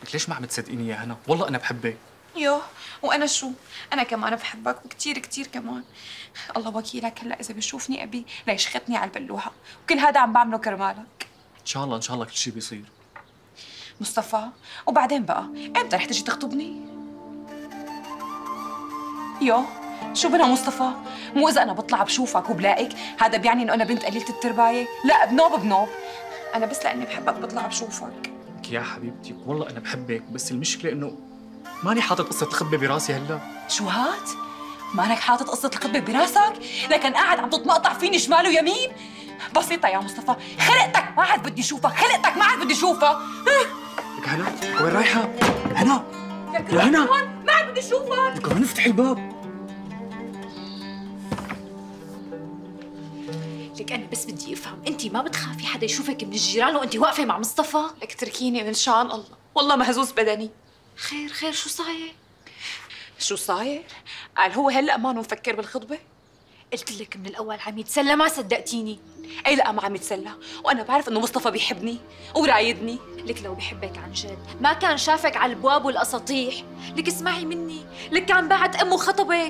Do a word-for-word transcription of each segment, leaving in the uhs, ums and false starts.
لك ليش ما عم تصدقيني يا هنا؟ والله انا بحبك. يوه وانا شو؟ انا كمان بحبك وكثير كثير كمان. الله وكيلك هلا اذا بيشوفني ابي ليشختني على البلوحه، وكل هذا عم بعمله كرمالك. ان شاء الله ان شاء الله كل شيء بيصير. مصطفى وبعدين بقى امتى رح تجي تخطبني؟ يو شو بنا مصطفى؟ مو اذا انا بطلع بشوفك وبلاقيك هذا بيعني انه انا بنت قليله التربايه؟ لا، بنوب بنوب. انا بس لاني بحبك بطلع بشوفك. يا حبيبتي والله انا بحبك، بس المشكله انه ماني حاطط قصه الخبه براسي هلا. شو هاد؟ مانك حاطط قصه الخبه براسك؟ لكن قاعد عم تتمقطع فيني شمال ويمين؟ بسيطه يا مصطفى، خلقتك ما عاد بدي اشوفك، خلقتك ما عاد بدي اشوفك. لك هنا وين رايحه؟ هنا يا هنا ما عاد بدي اشوفك. لك هنا افتحي الباب. لك أنا بس بدي أفهم، أنت ما بتخافي حدا يشوفك من الجيران وأنت واقفة مع مصطفى؟ لك تركيني من شان الله، والله مهزوز بدني. خير خير شو صاير؟ شو صاير؟ قال هو هلا ما مفكر بالخطبة؟ قلت لك من الأول عم يتسلى ما صدقتيني. أي لا ما عم يتسلى، وأنا بعرف إنه مصطفى بيحبني ورايدني. لك لو بحبك عن جد ما كان شافك على البواب والأساطيح. لك اسمعي مني، لك كان بعت أمه خطبك.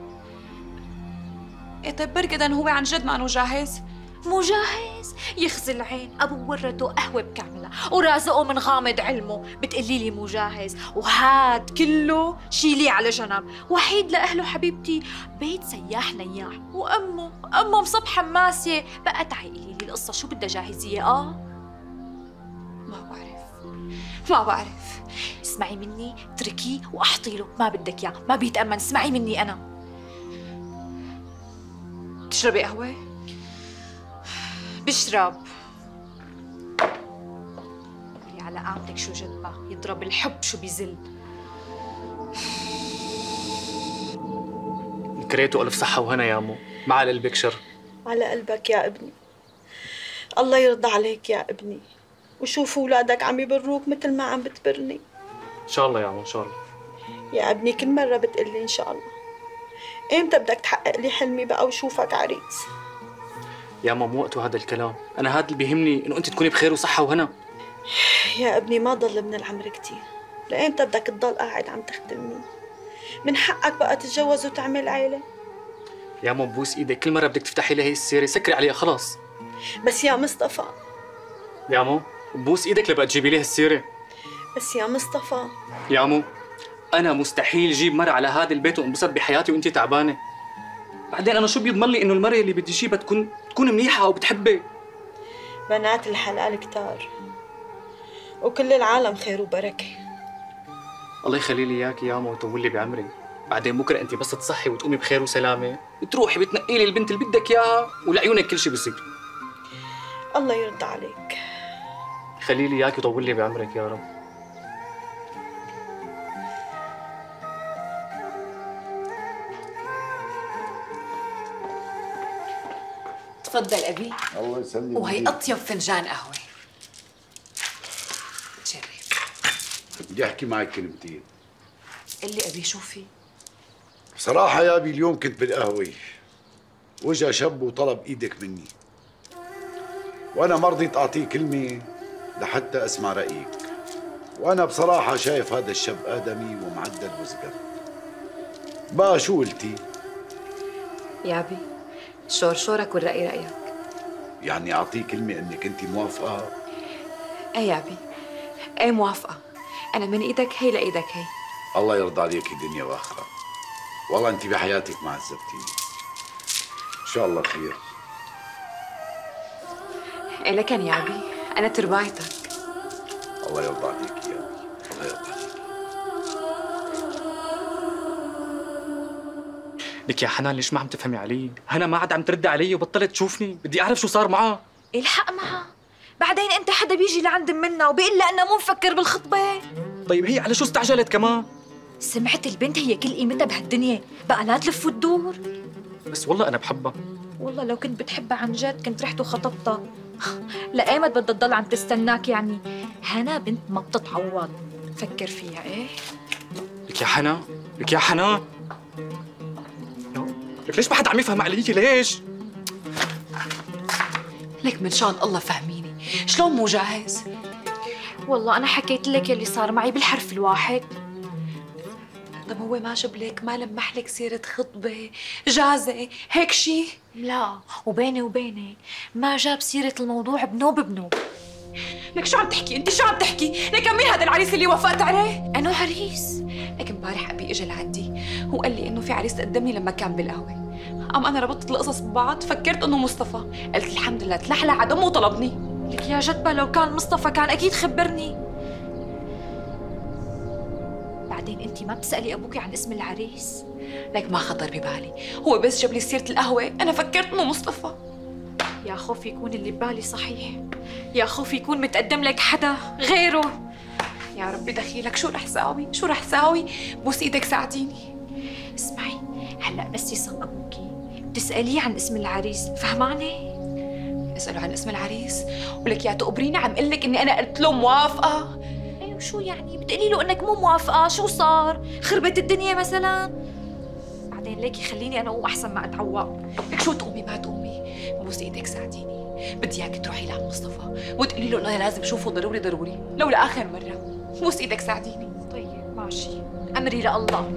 إيه طيب بركي إذا هو عن جد ما أنه جاهز؟ مو جاهز؟ يخزي العين، أبو ورده قهوة بكاملة ورازقه من غامض علمه، بتقلي لي مو جاهز، وهاد كله شيليه على جنب، وحيد لأهله حبيبتي، بيت سياح نياح، وأمه أمه مصبحة ماسية، بقى تعي قولي لي القصة شو بدها جاهزية؟ آه؟ ما بعرف ما بعرف. اسمعي مني، اتركيه واحطي له ما بدك إياه، ما بيتأمن، اسمعي مني أنا. تشربي قهوة؟ بشرب. قولي على قامتك شو جدبة، يضرب الحب شو بيزل. كريتو ألف صحة وهنا يا أمو، ما على قلبك شر. على قلبك يا ابني. الله يرضى عليك يا ابني، وشوف أولادك عم يبروك مثل ما عم بتبرني. إن شاء الله يا أمو إن شاء الله. يا ابني كل مرة بتقلي إن شاء الله، إمتى بدك تحقق لي حلمي بقى وشوفك عريس؟ يا ماما مو وقته هذا الكلام، أنا هذا اللي بيهمني إنه أنت تكوني بخير وصحة وهنا. يا ابني ما ضل من العمر كتير، لإمتى بدك تضل قاعد عم تخدمني؟ من حقك بقى تتجوز وتعمل عيلة. يا ماما بوس إيدك، كل مرة بدك تفتحي لي هي السيرة سكري عليها خلاص. بس يا مصطفى. يا ماما بوس إيدك لبقى تجيبي لي هالسيرة. بس يا مصطفى. يا ماما أنا مستحيل جيب مرة على هذا البيت وانبسط بحياتي وأنت تعبانة. بعدين أنا شو بيضمن لي إنه المرة اللي بدي جيبها تكون تكون منيحة أو بتحبك؟ بنات الحلال كتار، وكل العالم خير وبركة. الله يخلي لي إياكي يا ماما ويطول لي بعمري. بعدين بكرة أنت بس تصحي وتقومي بخير وسلامة، بتروحي بتنقي لي البنت اللي بدك إياها ولعيونك كل شيء بيصير. الله يرضى عليك. خلي لي إياكي ويطول لي بعمرك يا رب. تفضل أبي. الله يسلمك. وهي أطيب فنجان قهوة. تشرف. بدي أحكي معك كلمتين. اللي أبي شو في؟ بصراحة يا أبي اليوم كنت بالقهوة، وجا شاب وطلب إيدك مني، وأنا ما رضيت أعطيه كلمة لحتى أسمع رأيك، وأنا بصراحة شايف هذا الشاب آدمي ومعدل وزقر. بقى شو قلتي؟ يا أبي شور شورك والرأي رأيك. يعني أعطيه كلمة إنك أنت موافقة؟ إيه يا أبي، إيه موافقة. أنا من إيدك هي لإيدك هي. الله يرضى عليك دنيا وآخرة. والله أنت بحياتك ما عذبتيني. إن شاء الله خير. إيه لكن يا أبي أنا تربايتك. الله يرضى عليك يا أبي، الله يرضى عليك. لك يا حنان ليش ما عم تفهمي علي؟ هنا ما عاد عم ترد علي وبطلت تشوفني، بدي أعرف شو صار معها. الحق معها، بعدين أنت حدا بيجي لعند منا وبيقول لها أنا مو مفكر بالخطبة. طيب هي على شو استعجلت كمان؟ سمعت البنت هي كل قيمتها بهالدنيا، بقى لا تلف وتدور. بس والله أنا بحبها. والله لو كنت بتحبها عن جد كنت رحت وخطبتها. لأيمت بدها تضل عم تستناك يعني؟ هنا بنت ما بتتعوض، فكر فيها. إيه لك يا حنا، لك يا حنا، لك ليش ما حدا عم يفهم علي؟ ليش؟ لك من شان الله فهميني، شلون مو جاهز؟ والله أنا حكيت لك يلي صار معي بالحرف الواحد. طب هو ما جاب لك ما لمح لك سيرة خطبة جازة هيك شي؟ لا، وبيني وبينك ما جاب سيرة الموضوع بنوب بنوب. لك شو عم تحكي انت؟ شو عم تحكي؟ لك مين هذا العريس اللي وافقت عليه؟ أنو عريس؟ لك امبارح ابي اجى لعندي وقال لي انه في عريس تقدم لي لما كان بالقهوه. قام انا ربطت القصص ببعض، فكرت انه مصطفى، قلت الحمد لله تلحلح على دمه وطلبني. لك يا جدبة لو كان مصطفى كان أكيد خبرني. بعدين أنت ما بتسألي أبوكي عن اسم العريس؟ لك ما خطر ببالي، هو بس جاب لي سيرة القهوة أنا فكرت إنه مصطفى. يا خوف يكون اللي ببالي صحيح، يا خوف يكون متقدم لك حدا غيره. يا ربي دخيلك، شو رح ساوي؟ شو رح ساوي؟ بوس إيدك ساعديني. اسمعي، هلأ بس يصل أبوكي بتسأليه عن اسم العريس، فهماني؟ اسأله عن اسم العريس ولك يا تقبريني عم قلك إني أنا قلت له موافقة. أيوة شو يعني؟ بتقولي له إنك مو موافقة، شو صار؟ خربت الدنيا مثلاً؟ بعدين ليكي خليني أنا أقوم أحسن ما أتعوق. لك شو تقومي ما تقومي؟ بوس إيدك ساعديني، بدي إياك تروحي لعند مصطفى وتقولي له إنه أنا لازم أشوفه ضروري ضروري، لو لآخر مرة. بوس إيدك ساعديني. طيب ماشي، أمري لله.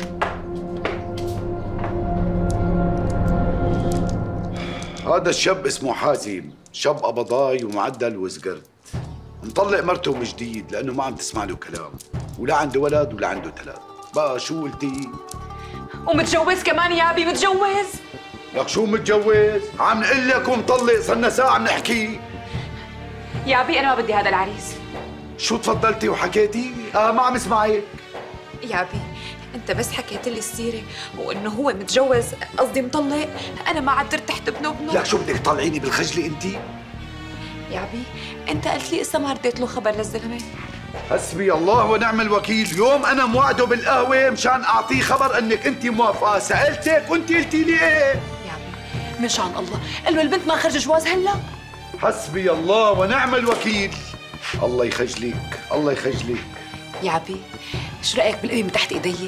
هذا الشاب اسمه حازم، شاب قبضاي ومعدل وزقرت، مطلق مرته من جديد لأنه ما عم تسمع له كلام، ولا عنده ولد ولا عنده ثلاث. بقى شو قلتي؟ ومتجوز كمان يا أبي، متجوز. لك شو متجوز؟ عم نقول لك ومطلق، صرنا ساعة عم نحكي. يا أبي أنا ما بدي هذا العريس. شو تفضلتي وحكيتي؟ آه ما عم اسمعك. يا أبي أنت بس حكيت لي السيرة وإنه هو متجوز، قصدي مطلق، أنا ما عاد ارتحت بنو بنو. لك شو بدك تطلعيني بالخجلة أنت؟ يا أبي أنت قلت لي إسا ما رديت له خبر للزلمة. حسبي الله ونعم الوكيل، يوم أنا موعده بالقهوة مشان أعطيه خبر إنك أنت موافقة، سألتك وأنت قلتي لي إيه؟ يا أبي من شان الله، قال له البنت ما خرج جواز هلا. حسبي الله ونعم الوكيل. الله يخجلك، الله يخجلك. يا أبي شو رأيك بالقوي من تحت إيدي؟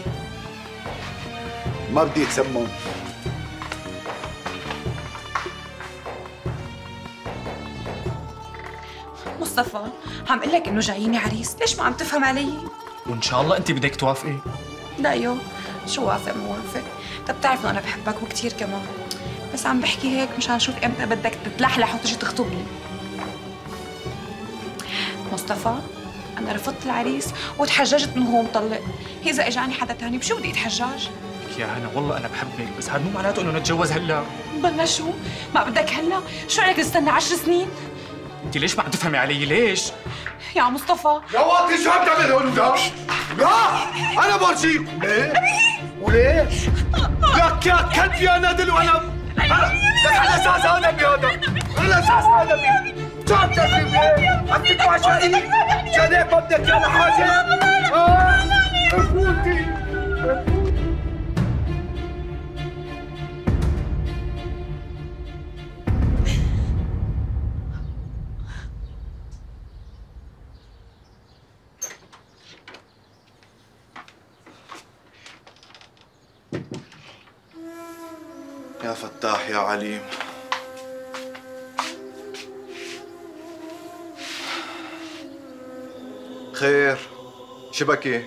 ما بدي أتسمم. مصطفى عم قل لك إنه جاييني عريس، ليش ما عم تفهم علي؟ وإن شاء الله أنت بدك توافقي. لا يو شو وافق موافق؟ طب بتعرف إنه أنا بحبك وكتير كمان، بس عم بحكي هيك مشان شوف إمتى بدك تتلحلح وتجي تخطبني. مصطفى أنا رفضت العريس وتحججت إنه هو مطلق، إذا إجاني حدا تاني بشو بدي أتحجج؟ يا هنا والله أنا بحبك، بس هذا مو معناته إنه نتجوز هلا. ضلنا شو؟ ما بدك هلا؟ شو رأيك نستنى عشر سنين؟ أنت ليش ما عم تفهمي علي؟ ليش؟ يا مصطفى يا واطي شو عم تعمل هون ده؟ لا أنا برجيك. ليه؟ وليه؟ لك يا كلب يا نادل وأنا أنا لك على أساس آدمي هذا، على أساس آدمي. شو عم تعمل ليه؟ عم تدفع شقيق؟ شان هيك ما بدك يا حاجة؟ آه أخوتي. يا فتاح يا عليم. خير شبكي؟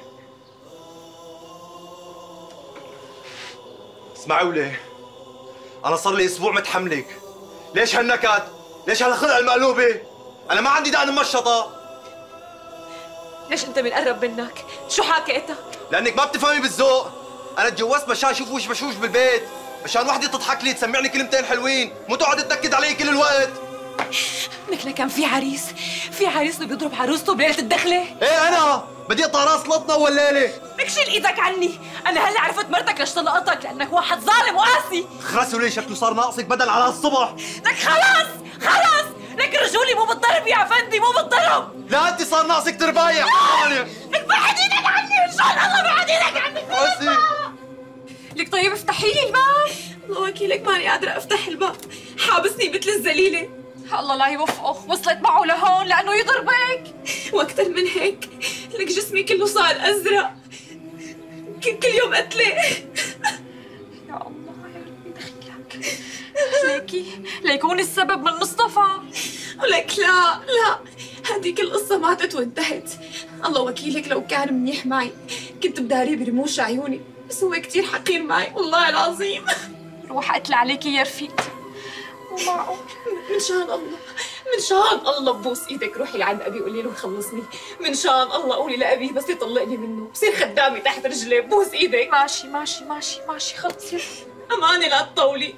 اسمعوا لي، أنا صار لي أسبوع متحملك. ليش هالنكد؟ ليش هالخلقة المقلوبة؟ أنا ما عندي دقن مشطة. ليش أنت بنقرب منك؟ شو حكيتك؟ لأنك ما بتفهمي بالذوق. أنا تجوزت مشان أشوف وش بشوش بالبيت، مشان وحدة تضحك لي تسمعني كلمتين حلوين، مو تقعد تنكد علي كل الوقت. مثل كان في عريس، في عريس بيضرب عروسته بليلة الدخلة. ايه أنا بدي أقطع راس لطنا أول ليلة. لك شيل إيدك عني، أنا هلا عرفت مرتك ليش طلقتك، لأنك واحد ظالم وقاسي. خرسوا لي شكله صار ناقصك بدل على الصبح. لك خلاص خلاص، لك رجولي مو بالضرب يا فندي، مو بالضرب. لا أنت صار ناقصك تربايع. لك بعد إيدك عني، إن شاء الله بعد إيدك عني. بس لك طيب افتحي لي الباب. الله وكيلك ماني قادرة أفتح الباب، حابسني مثل الزليلة. الله لا يوفقه، وصلت معه لهون لأنه يضربك. وأكثر من هيك، لك جسمي كله صار أزرق، كل يوم قتلة. يا الله يا ربي دخيلك. ليكي ليكون السبب من مصطفى. ولك لا لا، هديك القصة ماتت وانتهت. الله وكيلك لو كان منيح معي كنت بداري برموش عيوني، بس هو كتير حقير معي والله العظيم. روح قتل عليكي يا رفيقتي. مو معقول. من شان الله، من شان الله ببوس ايدك روحي لعند ابي قولي له خلصني. من شان الله قولي لابي بس يطلقني منه بصير خدامي تحت رجليه. ببوس ايدك. ماشي ماشي ماشي ماشي خلص يا امانه لا تطولي.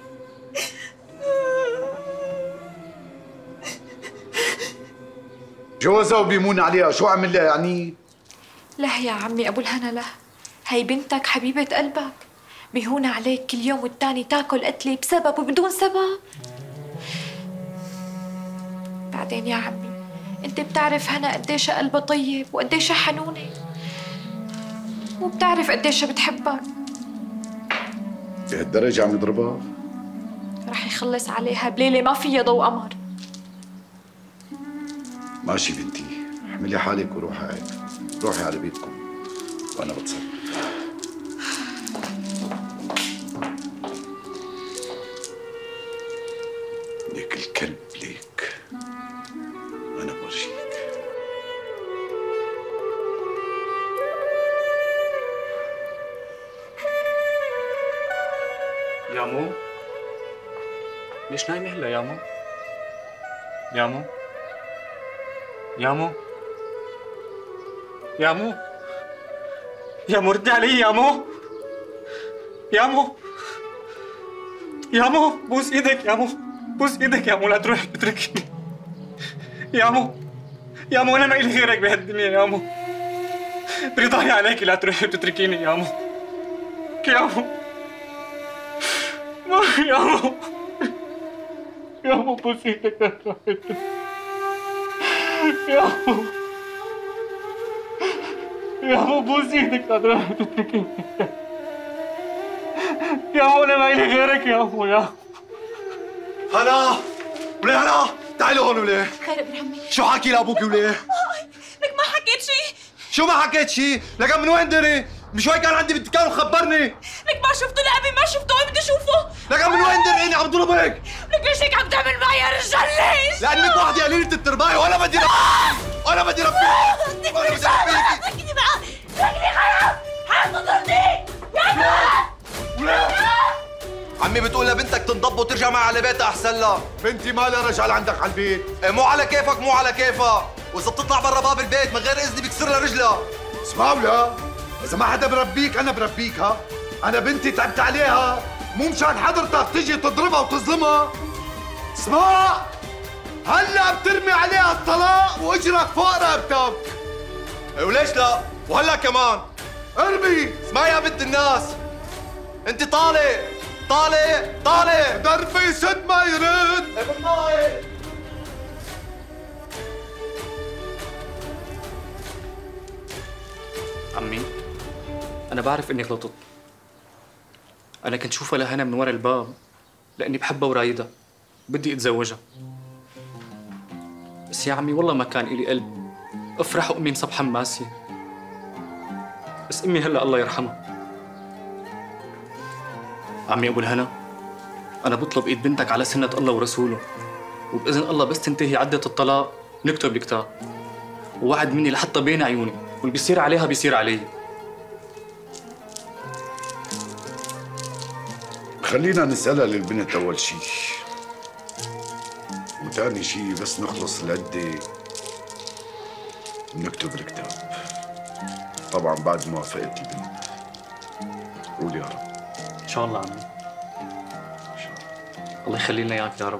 جوزها وبيمون عليها، شو عمل لها يعني؟ له يا عمي ابو الهنا له، هي بنتك حبيبة قلبك، بيهون عليك كل يوم والتاني تاكل قتلة بسبب وبدون سبب. بعدين يا عمي انت بتعرف هنا قديش قلبها طيب وقديش حنونة، وبتعرف قديش بتحبك. بهالدرجة عم يضربها؟ رح يخلص عليها بليلة ما فيها ضوء قمر. ماشي بنتي، احملي حالك وروحي روحي على بيتكم وانا بتصرف. ليك الكلب ليك، انا بورجيك. يا مو ليش نايمة هلا يا مو؟ يا مو يا مو يا مو يا مو ردي علي يا مو يا مو يا مو بوس ايدك يا مو، بوس ايدك يا مو لا تروح تتركني يا مو. يا مو انا ما إلي غيرك بهالدنيا يا مو، رضاي عليكي لا تروحي وتتركيني يا مو. يا مو يا مو يا مو بوس ايدك لا تروحي يا مو يا مو بوس ايدك لا تروحي تتركيني يا مو انا ما إلي غيرك يا مو. يا هلا وليه هلا تعالوا هون وليه. خير ابن عمي. شو حكي لابوك وليه؟ لك ما حكيت شيء. شو ما حكيت شيء؟ لكن من وين دري؟ من شوي كان عندي بالدكان وخبرني. لك ما شفته لابي ما شفته وين بدي اشوفه. لكن من وين دري اني عم ضربك؟ لك ليش هيك عم تعمل معي يا رجال ليش؟ لانك وحده قليلة التربايه وانا بدي ربيك وانا بدي ربيك وانا بدي ربيك. تركني معاه تركني خلاص حاول تضرني يا وليه؟ عمي بتقول لبنتك تنضب وترجع معي على بيتها احسن لها. بنتي مالها رجال عندك على البيت؟ إيه مو على كيفك مو على كيفها، واذا بتطلع برا باب البيت من غير اذني بكسر لها رجلها. اسمعوا لا، إذا ما حدا بربيك أنا بربيك. ها أنا بنتي تعبت عليها، مو مشان حضرتك تجي تضربها وتظلمها. اسمع، هلا بترمي عليها الطلاق واجرك فوق رقبتك. إيه وليش لا؟ وهلا كمان ارمي. اسمعي يا بنت الناس، انت طالع طالع طالع دربي سد ما يرد. إيه بالله. عمي أنا بعرف إني غلطت. أنا كنت شوفها لهنا من ورا الباب لأني بحبها ورايدها بدي أتزوجها. بس يا عمي والله ما كان إلي قلب أفرح وأمي مصبحة ماسية. بس أمي هلا الله يرحمها. عمي أبو الهنا، أنا بطلب إيد بنتك على سنة الله ورسوله، وبإذن الله بس تنتهي عدة الطلاق نكتب الكتاب. ووعد مني لحتى بين عيوني، واللي بيصير عليها بيصير علي. خلينا نسألها للبنت أول شي، وتاني شي بس نخلص العدة ونكتب الكتاب. طبعا بعد موافقة البنت. قول يا رب. إن شاء الله عمي. إن شاء الله. الله يخلي لنا إياك يا رب.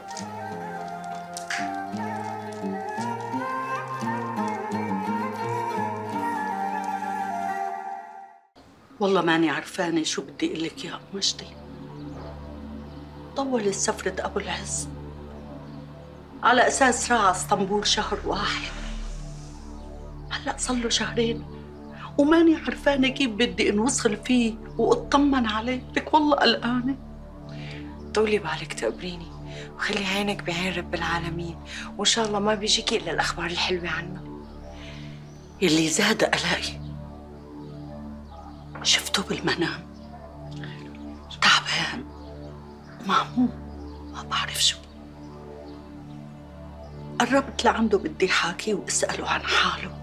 والله ماني عرفانة شو بدي أقول لك يا أم مجدي. طولت سفرة أبو العز على أساس راح اسطنبول شهر واحد، هلأ صار له شهرين وماني عرفانة كيف بدي انوصل فيه واطمن عليه. لك والله قلقانة. طولي بالك تقبريني وخلي عينك بعين رب العالمين، وإن شاء الله ما بيجيكي إلا الأخبار الحلوة عنه. يلي زاد قلقي شفته بالمنام تعبان مهموم ما بعرف شو. قربت لعنده بدي حاكيه واسأله عن حاله.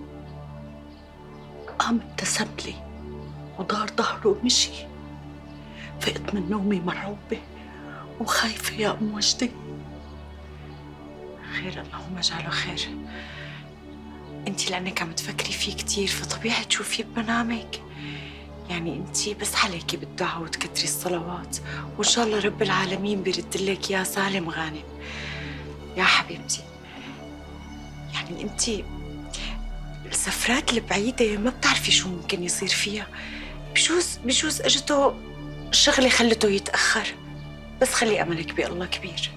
قام ابتسم لي ودار ظهره ومشي. فقت من نومي مرعوبة وخايفة يا أم وجدي. خير، اللهم اجعله خير. انت لانك عم تفكري فيه كثير فطبيعي تشوفيه بمنامك. يعني انت بس عليكي بالدعاء وتكتري الصلوات وان شاء الله رب العالمين بيرد لك يا سالم غانم. يا حبيبتي، يعني انت السفرات البعيدة ما بتعرفي شو ممكن يصير فيها. بجوز بجوز اجته شغلة خلته يتأخر، بس خلي أملك بالله كبير.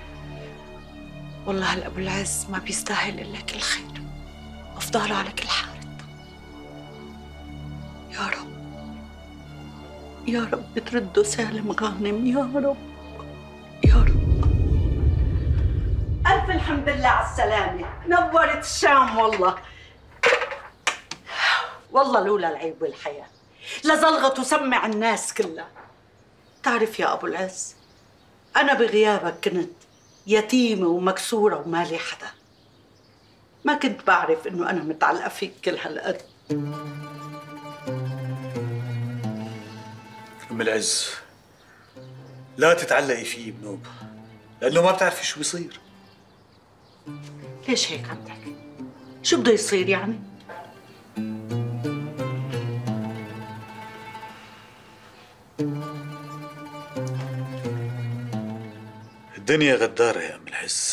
والله هالأبو العز ما بيستاهل إلا كل خير، أفضاله على كل حارة. يا رب يا رب ترده سالم غانم، يا رب يا رب. ألف الحمد لله على السلامة، نورت الشام والله. والله لولا العيب والحياة لزلغت وسمع الناس كلها. تعرف يا أبو العز، أنا بغيابك كنت يتيمة ومكسورة ومالي حدا. ما كنت بعرف إنه أنا متعلقة فيك كل هالقد. أم العز، لا تتعلقي فيه بنوب، لأنه ما بتعرفي شو بيصير. ليش هيك عندك؟ شو بده يصير يعني؟ الدنيا غدارة يا أم العز.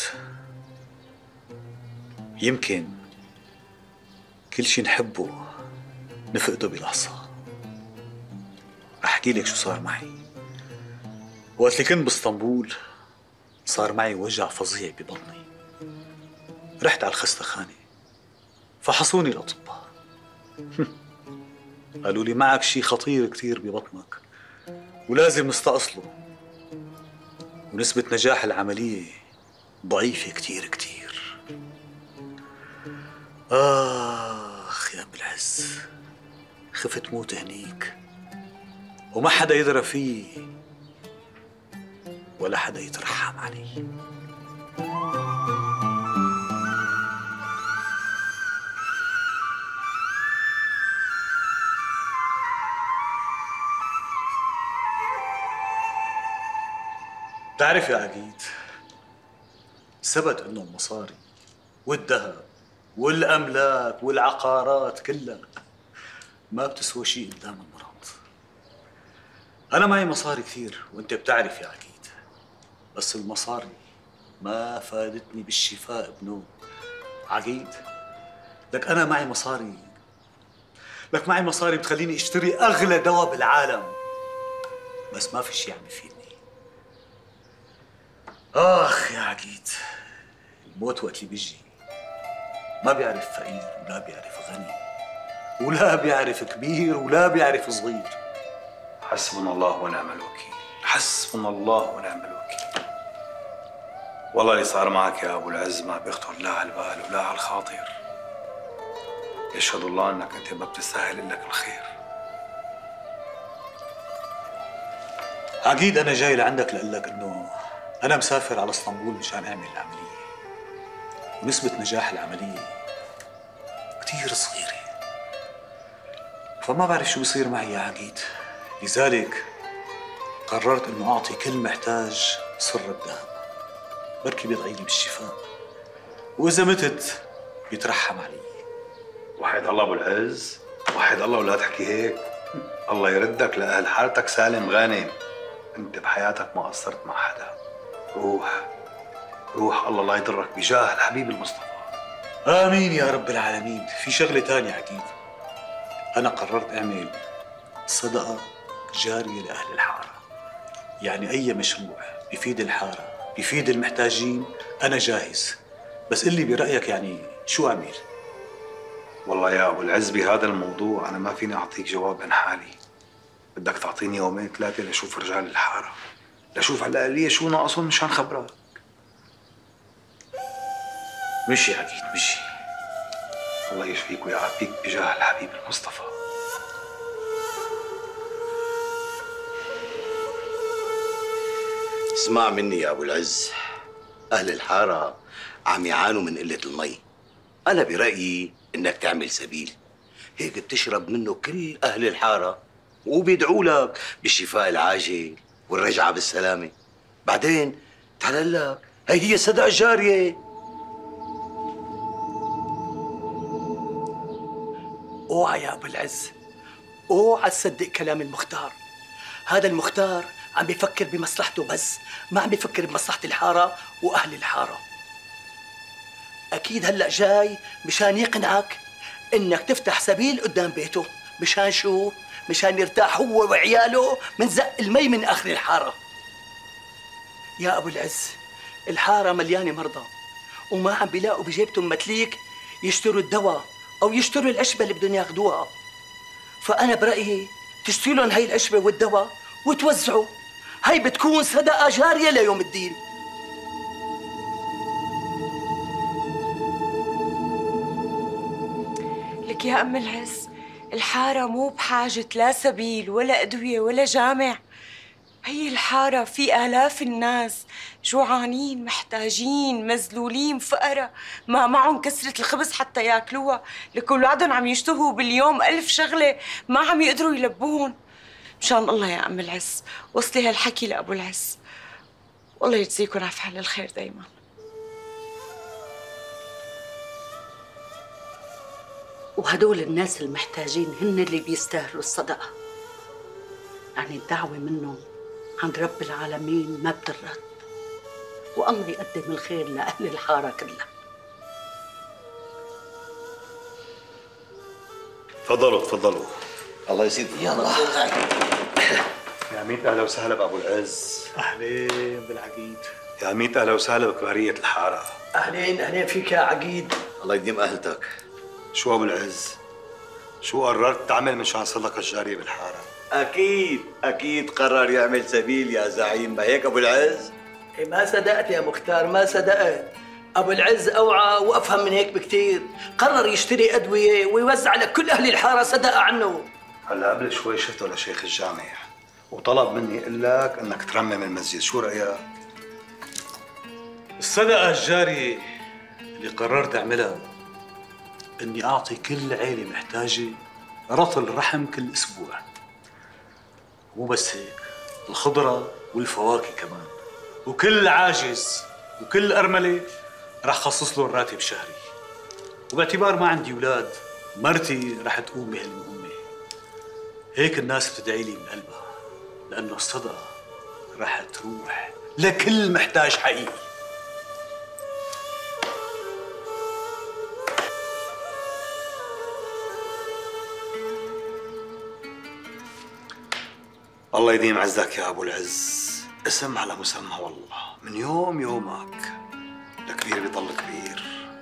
يمكن كل شي نحبه نفقده بلحظة. أحكي لك شو صار معي. وقت اللي كنت باسطنبول صار معي وجع فظيع ببطني. رحت على الخستخانة، فحصوني الأطباء. قالوا لي معك شي خطير كتير ببطنك ولازم نستأصله، ونسبة نجاح العملية ضعيفة كتير كتير. آخ يا أم العز، خفت موت هنيك وما حدا يدرى فيه ولا حدا يترحم علي. بتعرف يا عقيد، ثبت انه المصاري والذهب والاملاك والعقارات كلها ما بتسوى شيء قدام المرض. انا معي مصاري كثير وانت بتعرف يا عقيد، بس المصاري ما فادتني بالشفاء بنوب. عقيد، لك انا معي مصاري، لك معي مصاري بتخليني اشتري اغلى دواء بالعالم، بس ما في شيء عم يفيدني. آخ يا عقيد، الموت وقت اللي بيجي ما بيعرف فقير ولا بيعرف غني ولا بيعرف كبير ولا بيعرف صغير. حسبنا الله ونعم الوكيل، حسبنا الله ونعم الوكيل. والله اللي صار معك يا أبو العز ما بيخطر لا على البال ولا على الخاطر. يشهد الله أنك أنت ما بتستاهل إلك الخير. عقيد، أنا جاي لعندك لأقول لك إنه أنا مسافر على اسطنبول مشان أعمل العملية، ونسبة نجاح العملية كتير صغيرة، فما بعرف شو بصير معي يا عقيد. لذلك قررت إنه أعطي كل محتاج سر الذهب، بركي بيدعي لي بالشفاء، وإذا متت بيترحم علي. وحيد الله أبو العز، وحيد الله ولا تحكي هيك. الله يردك لأهل حارتك سالم غانم. أنت بحياتك ما قصرت مع حدا. روح روح، الله لا يضرك بجاه الحبيب المصطفى. آمين يا رب العالمين. في شغلة تانية عقيد، أنا قررت أعمل صدقة جارية لأهل الحارة. يعني أي مشروع بيفيد الحارة بيفيد المحتاجين أنا جاهز، بس قل لي برأيك يعني شو أعمل؟ والله يا أبو العز بهذا الموضوع أنا ما فيني أعطيك جواب عن حالي. بدك تعطيني يومين ثلاثة لشوف رجال الحارة، لشوف على الآلية شو ناقصهم مشان خبرك. مشي عقيد مشي. الله يشفيك ويعافيك بجاه الحبيب المصطفى. اسمع مني يا أبو العز، أهل الحارة عم يعانوا من قلة المي. أنا برأيي إنك تعمل سبيل، هيك بتشرب منه كل أهل الحارة وبيدعوا لك بالشفاء العاجل والرجعة بالسلامة. بعدين تعال لك، هي هي الصدقة الجارية. اوعى يا ابو العز، اوعى تصدق كلام المختار. هذا المختار عم بيفكر بمصلحته بس، ما عم بيفكر بمصلحة الحارة واهل الحارة. اكيد هلا جاي مشان يقنعك انك تفتح سبيل قدام بيته. مشان شو؟ مشان يرتاح هو وعياله من زق المي من اخر الحارة. يا ابو العز، الحارة مليانة مرضى وما عم بيلاقوا بجيبتهم متليك يشتروا الدواء او يشتروا العشبة اللي بدهم ياخذوها. فانا برأيي تشتري لهم هي العشبة والدواء وتوزعوا، هي بتكون صدقة جارية ليوم الدين. لك يا أم العز، الحارة مو بحاجة لا سبيل ولا أدوية ولا جامع. هي الحارة في آلاف الناس جوعانين محتاجين مذلولين فقراء ما معهم كسرة الخبز حتى ياكلوها، لك أولادهم عم يشتهوا باليوم ألف شغلة ما عم يقدروا يلبوهم. مشان الله يا أم العز وصلي هالحكي لأبو العز، والله يجزيكم أفعال الخير دايما. وهدول الناس المحتاجين هن اللي بيستاهلوا الصدقة. يعني الدعوة منهم عند رب العالمين ما بترد، والله يقدم الخير لأهل الحارة كلها. تفضلوا تفضلوا. الله يسعدك. يلا يا ميت اهلا وسهلا بابو العز. اهلين بالعقيد. يا ميت اهلا وسهلا بكبارية الحارة. اهلين اهلين فيك يا عقيد. الله يديم اهلتك. شو ابو العز؟ شو قررت تعمل مشان صدقة الجارية بالحارة؟ اكيد اكيد قرر يعمل سبيل يا زعيم، ما هيك ابو العز؟ إيه ما صدقت يا مختار، ما صدقت. ابو العز اوعى وافهم من هيك بكثير، قرر يشتري ادويه ويوزع على كل اهل الحاره صدقه عنه. هلا قبل شوي شفته لشيخ الجامع وطلب مني اقول لك انك ترمم المسجد، شو رايك؟ الصدقة الجارية اللي قررت اعملها اني اعطي كل عيلة محتاجة رطل رحم كل اسبوع. مو بس هيك، الخضرة والفواكه كمان، وكل عاجز وكل أرملة رح خصص له الراتب شهري. وباعتبار ما عندي أولاد، مرتي رح تقوم بهالمهمة. هيك الناس بتدعي لي من قلبها، لأنه الصدقة رح تروح لكل محتاج حقيقي. الله يديم عزك يا ابو العز، اسم على مسمى والله، من يوم يومك الكبير بيضل كبير.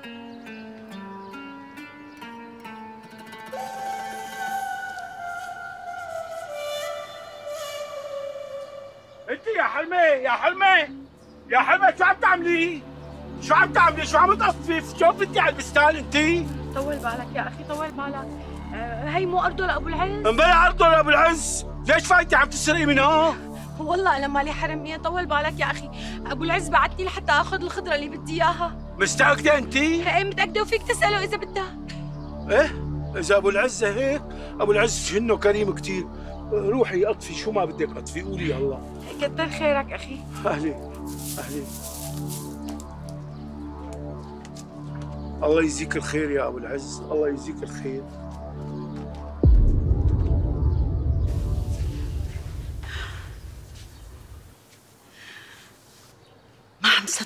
انت يا حلمي يا حلمي يا حلمي شو عم تعملي؟ شو عم تعملي؟ شو عم تقصفي؟ شو بدي على البستان انت؟ طول بالك يا اخي طول بالك. أه هي مو ارضه لابو العز؟ امبلا ارضه لابو العز، ليش فايتي عم تسرقي منها؟ والله انا مالي حرميه، طول بالك يا اخي. ابو العز بعتني لحتى اخذ الخضره اللي بدي اياها. مستأكدة انت؟ ايه متأكدة، وفيك تسأله اذا بدك. ايه؟ اذا ابو العز هيك، ابو العز شنو كريم كثير. روحي اطفي شو ما بدك اطفي، قولي يلا. كتر خيرك اخي. اهلين اهلين. الله يجزيك الخير يا ابو العز، الله يجزيك الخير. ما عم صدق،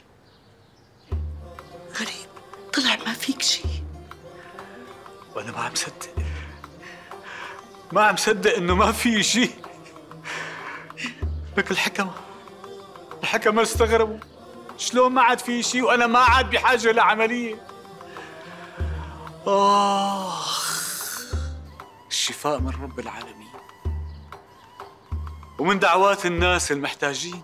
غريب، طلع ما فيك شيء. وانا ما عم صدق، ما عم صدق انه ما في شيء. لك الحكمة الحكمة استغربوا شلون ما عاد في شيء وانا ما عاد بحاجة لعملية. آخ، الشفاء من رب العالمين ومن دعوات الناس المحتاجين.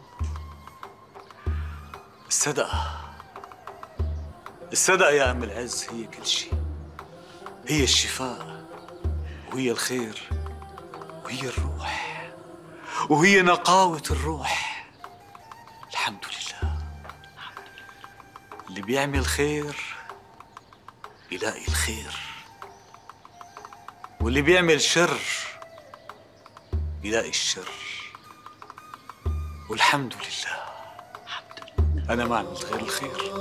الصدقة الصدقة يا أم العز هي كل شيء، هي الشفاء وهي الخير وهي الروح وهي نقاوة الروح. الحمد لله اللي بيعمل خير يلاقي الخير، واللي بيعمل شر يلاقي الشر. والحمد لله أنا ما عملت غير الخير.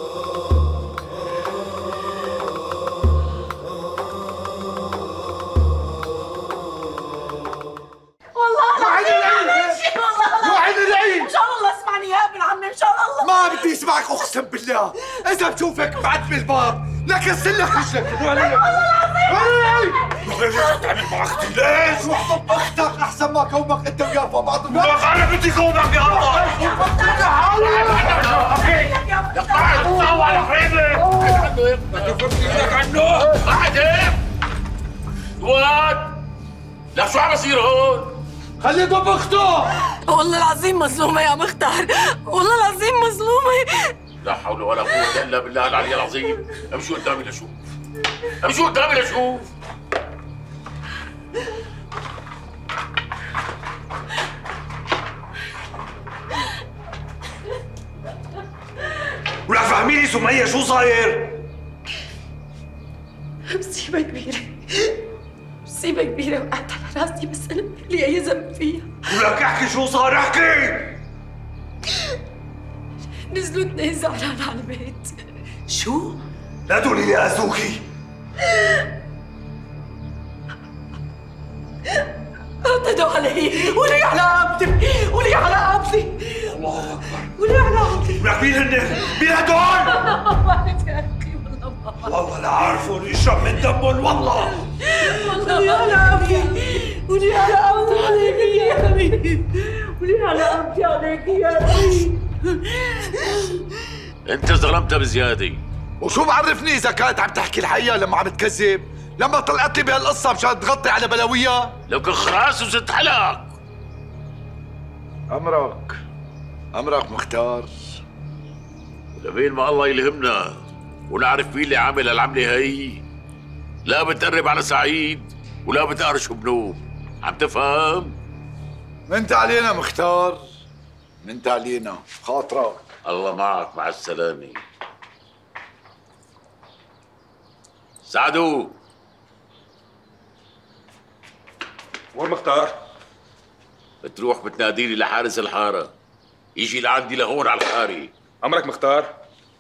ان شاء الله اسمعني يا ابن عمي، ان شاء الله. ما بدي اسمعك اقسم بالله، اذا بشوفك بعد بالباب لك سلك رجلك. والله العظيم تعمل مع اختي ليش؟ واحضن اختك احسن ما كونك انت وياه فوق بعض. ما انا بدي كونك يا الله. يا قاعد تصور على حريمك. انت فكت ايدك عنه؟ قاعد هيك؟ واد لا شو عم يصير هون؟ خليه يضم اخته. والله العظيم مظلومة يا مختار، والله العظيم مظلومة. لا حول ولا قوة إلا بالله العلي العظيم. امشوا قدامي لشوف، امشوا قدامي لشوف. ولا فهميني سمية شو صاير؟ مصيبة كبيرة، مصيبة كبيرة وقعت على راسي، بس أنا لي أي ذنب فيها. ولك احكي شو صار، احكي. نزلوا اثنين زعران على البيت. شو؟ لا تقولي لي أذوكي. اعتدوا علي ولي على عبدي، ولي على عبدي. الله أكبر. ولي على عبدي. ولك مين هن؟ مين هدول؟ ما بعرف يا أخي، والله ما بعرف. والله لا عارفهم، يشرب من دمهم والله. ولي على عبدي، ولي على عبدي عليك يا أبي، ولي على عبدي عليك يا أبي. انت ظلمتها بزياده. وشو بعرفني اذا كانت عم تحكي الحقيقه لما عم تكذب؟ لما طلعت لي بهالقصه مشان تغطي على بلاويها؟ لو كان خراس وزت حلق. امرك امرك مختار. لبين ما الله يلهمنا ونعرف مين اللي عامل هالعمله هي، لا بتقرب على سعيد ولا بتقرش بنوب. عم تفهم؟ منت علينا مختار، منت علينا. خاطرك. الله معك، مع السلامة. سعدو وين مختار؟ بتروح بتناديلي لحارس الحارة يجي لعندي لهون على الحارة. أمرك مختار؟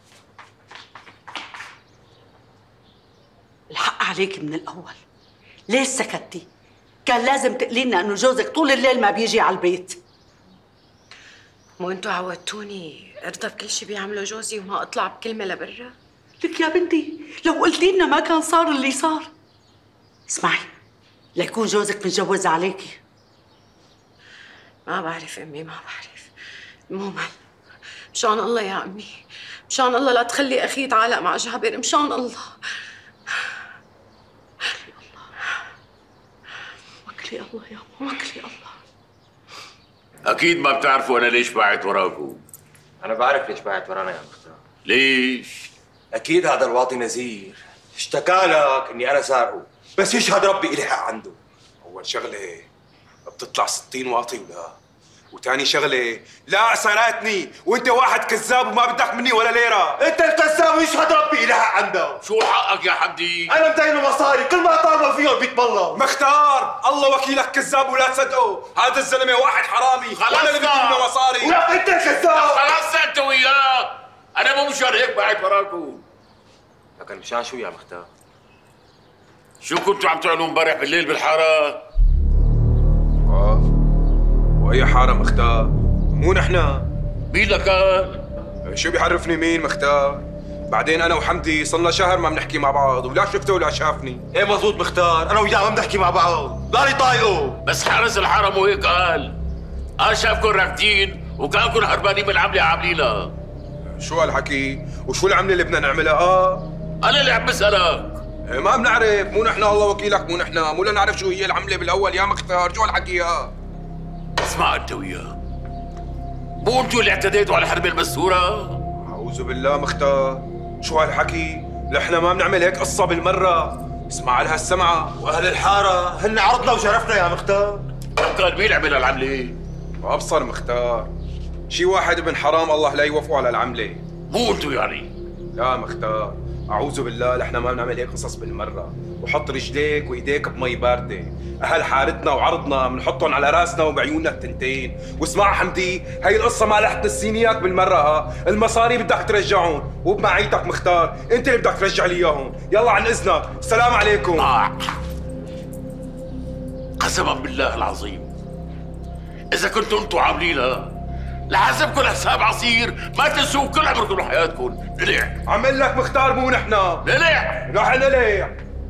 الحق عليك من الأول، ليش سكتي؟ كان لازم تقلينا إنه جوزك طول الليل ما بيجي على البيت. مو انتوا عودتوني ارضى بكل شيء بيعمله جوزي وما اطلع بكلمه لبرا. لك يا بنتي لو قلتي لنا ما كان صار اللي صار. اسمعي، ليكون جوزك متجوز عليكي. ما بعرف امي، ما بعرف. المهم مشان الله يا امي، مشان الله لا تخلي اخي يتعالق مع جابر، مشان الله. وكلي الله يا أمي، وكلي الله. أكيد ما بتعرفوا أنا ليش بعت وراكم. أنا بعرف ليش بعت ورانا يا مختار. ليش؟ أكيد هذا الواطي نزير اشتكى لك إني أنا سارقه، بس يشهد ربي إلي حق عنده. أول شغلة بتطلع ستين واطي ولا، وتاني شغلة لا سرقتني وأنت واحد كذاب وما بدك مني ولا ليرة. أنت الكذاب ويشهد ربي إلي حق عنده. شو حقك يا حمدي؟ أنا مدينه مصاري، كل ما طالبه فيهم بيتبلى. مختار الله وكيلك كذاب ولا تصدقه، هذا الزلمة واحد حرامي وأنا اللي بدي منه مصاري. ولا أنت كذاب. خلاص أنت وياه، أنا مو مشان هيك بعت وراكم. لكن مشان شو يا مختار؟ شو كنتوا عم تعملوا امبارح بالليل بالحارة؟ آه وأي حارة مختار؟ مو نحن. مين لك قال؟ شو بيعرفني مين مختار؟ بعدين أنا وحمدي صرنا شهر ما بنحكي مع بعض، ولا شفته ولا شافني. إيه مضبوط مختار، أنا وياه ما بنحكي مع بعض، لا لي طايقه. بس حارس الحارة مو هيك قال؟ قال شافكم راكدين وكانكم هربانين من العملة عاملينها. شو هالحكي؟ وشو العملة اللي بدنا نعملها؟ آه أنا اللي عم بسألك. إيه ما بنعرف، مو نحن الله وكيلك، مو نحن، مو لا نعرف شو هي العملة بالأول يا مختار، شو هالحكي يا؟ اسمع أنت وياه، مو أنتوا اللي اعتديتوا على حرب المسورة؟ أعوذ بالله مختار، شو هالحكي؟ نحن ما بنعمل هيك قصة بالمرة، اسمع لها السمعة. وأهل الحارة هن عرضنا وشرفنا يا مختار. قال مين عمل العملة؟ وأبصر مختار، شي واحد ابن حرام الله لا يوفقه على العملة. مو أنتوا يعني؟ لا مختار، اعوذ بالله، نحن ما بنعمل هيك قصص بالمره. وحط رجليك وايديك بمي بارده. اهل حارتنا وعرضنا بنحطهم على راسنا وبعيوننا التنتين. واسمع حمدي، هي القصه ما رح تنسيني بالمره. ها المصاري بدك ترجعهم، وبمعيتك مختار انت اللي بدك ترجع لي اياهم. يلا عن اذنك، السلام عليكم. آه. قسما بالله العظيم اذا كنتوا انتوا عاملينها لحسبكم حساب عصير ما تنسوا كل عمركم وحياتكم. نلع عمل لك مختار مو نحن. نلع رح نلع.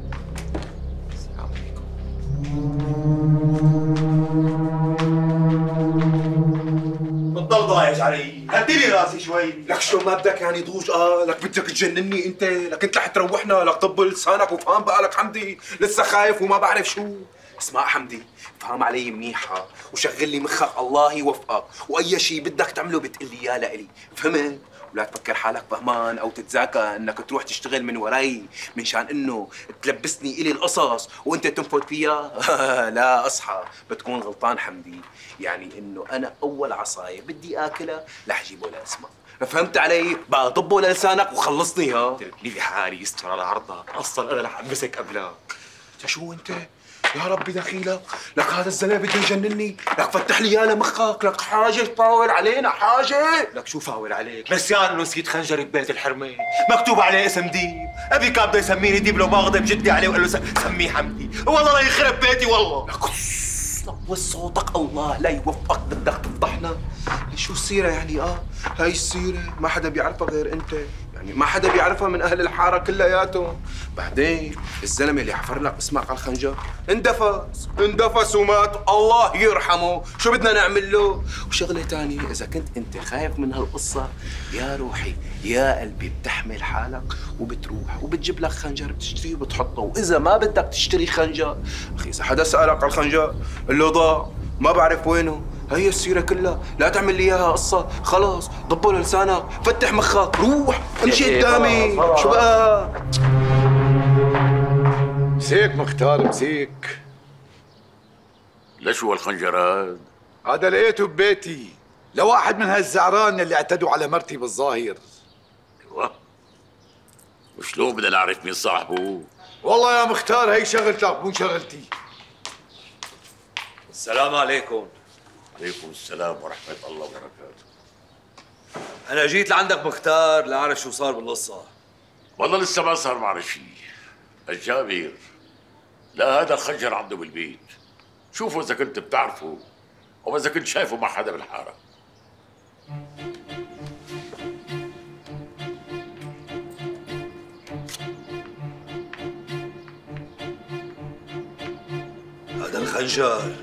بتضل ضايج علي، هديلي راسي شوي. لك شو ما بدك يعني ضوج؟ اه لك بدك تجنني انت؟ لك انت رح تروحنا؟ لك طب لسانك وفهم بقى لك حمدي، لسه خايف وما بعرف شو. اسمع حمدي، فهم علي منيحة وشغل لي مخك، الله يوفقك، واي شيء بدك تعمله بتقول لي يا لإلي، فهمت؟ ولا تفكر حالك بأمان او تتذاكى انك تروح تشتغل من وراي منشان انه تلبسني الي القصص وانت تنفذ فيها. لا اصحى، بتكون غلطان حمدي. يعني انه انا اول عصايه بدي اكلها رح جيبه لاسمع، فهمت علي؟ بقى طبه لسانك وخلصني. ها تركني بحالي، يستر على عرضك، اصلا انا رح امسك قبلك. انت شو انت؟ يا ربي دخيلك، لك هذا الزلمه بده يجنني، لك فتح لي يالا مخك، لك حاجه تفاول علينا حاجه. لك شو فاول عليك؟ نسيان انه نسيت خنجري ببيت الحرمه، مكتوب عليه اسم ديب، ابي كان بده يسميني ديب لو ما غضب جدي عليه وقال له سميه حمدي، والله لا يخرب بيتي والله. لك نقوص صوتك، الله لا يوفقك، بدك تفضحنا. شو السيره يعني؟ اه هاي السيره ما حدا بيعرفها غير انت، يعني ما حدا بيعرفها من اهل الحاره كلياتهم. بعدين الزلمه اللي حفر لك اسمك على الخنجر اندفس اندفس ومات، الله يرحمه. شو بدنا نعمل له؟ وشغله ثانيه، اذا كنت انت خايف من هالقصه يا روحي يا قلبي بتحمل حالك وبتروح وبتجيب لك خنجر بتشتريه وبتحطه. واذا ما بدك تشتري خنجر، اخي اذا حدا سالك على الخنجر قل له ضاع ما بعرف وينه. هي السيرة كلها، لا تعمل لي اياها قصة، خلاص ضبوا لسانك، فتح مخك، روح امشي قدامي. شو بقى؟ مسيك مختار مسيك. لشو هالخنجر هذا؟ هذا لقيته ببيتي لواحد من هالزعران اللي اعتدوا على مرتي بالظاهر. ايوه، وشلون بدنا نعرف مين صاحبه؟ والله يا مختار هي شغلتك مو شغلتي. السلام عليكم. عليكم السلام ورحمة الله وبركاته. أنا جيت لعندك مختار لأعرف شو صار بالقصة. والله لسه ما صار معنا شيء. الجابر لا هذا الخنجر عنده بالبيت، شوفوا إذا كنت بتعرفه أو إذا كنت شايفه مع حدا بالحارة. هذا الخنجر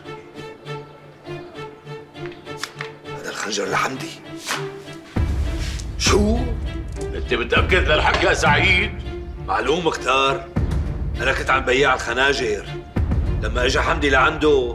خنجر لحمدي. شو؟ انت متأكد للحق يا سعيد؟ معلوم مختار، انا كنت عم بيع الخناجر لما اجى حمدي لعنده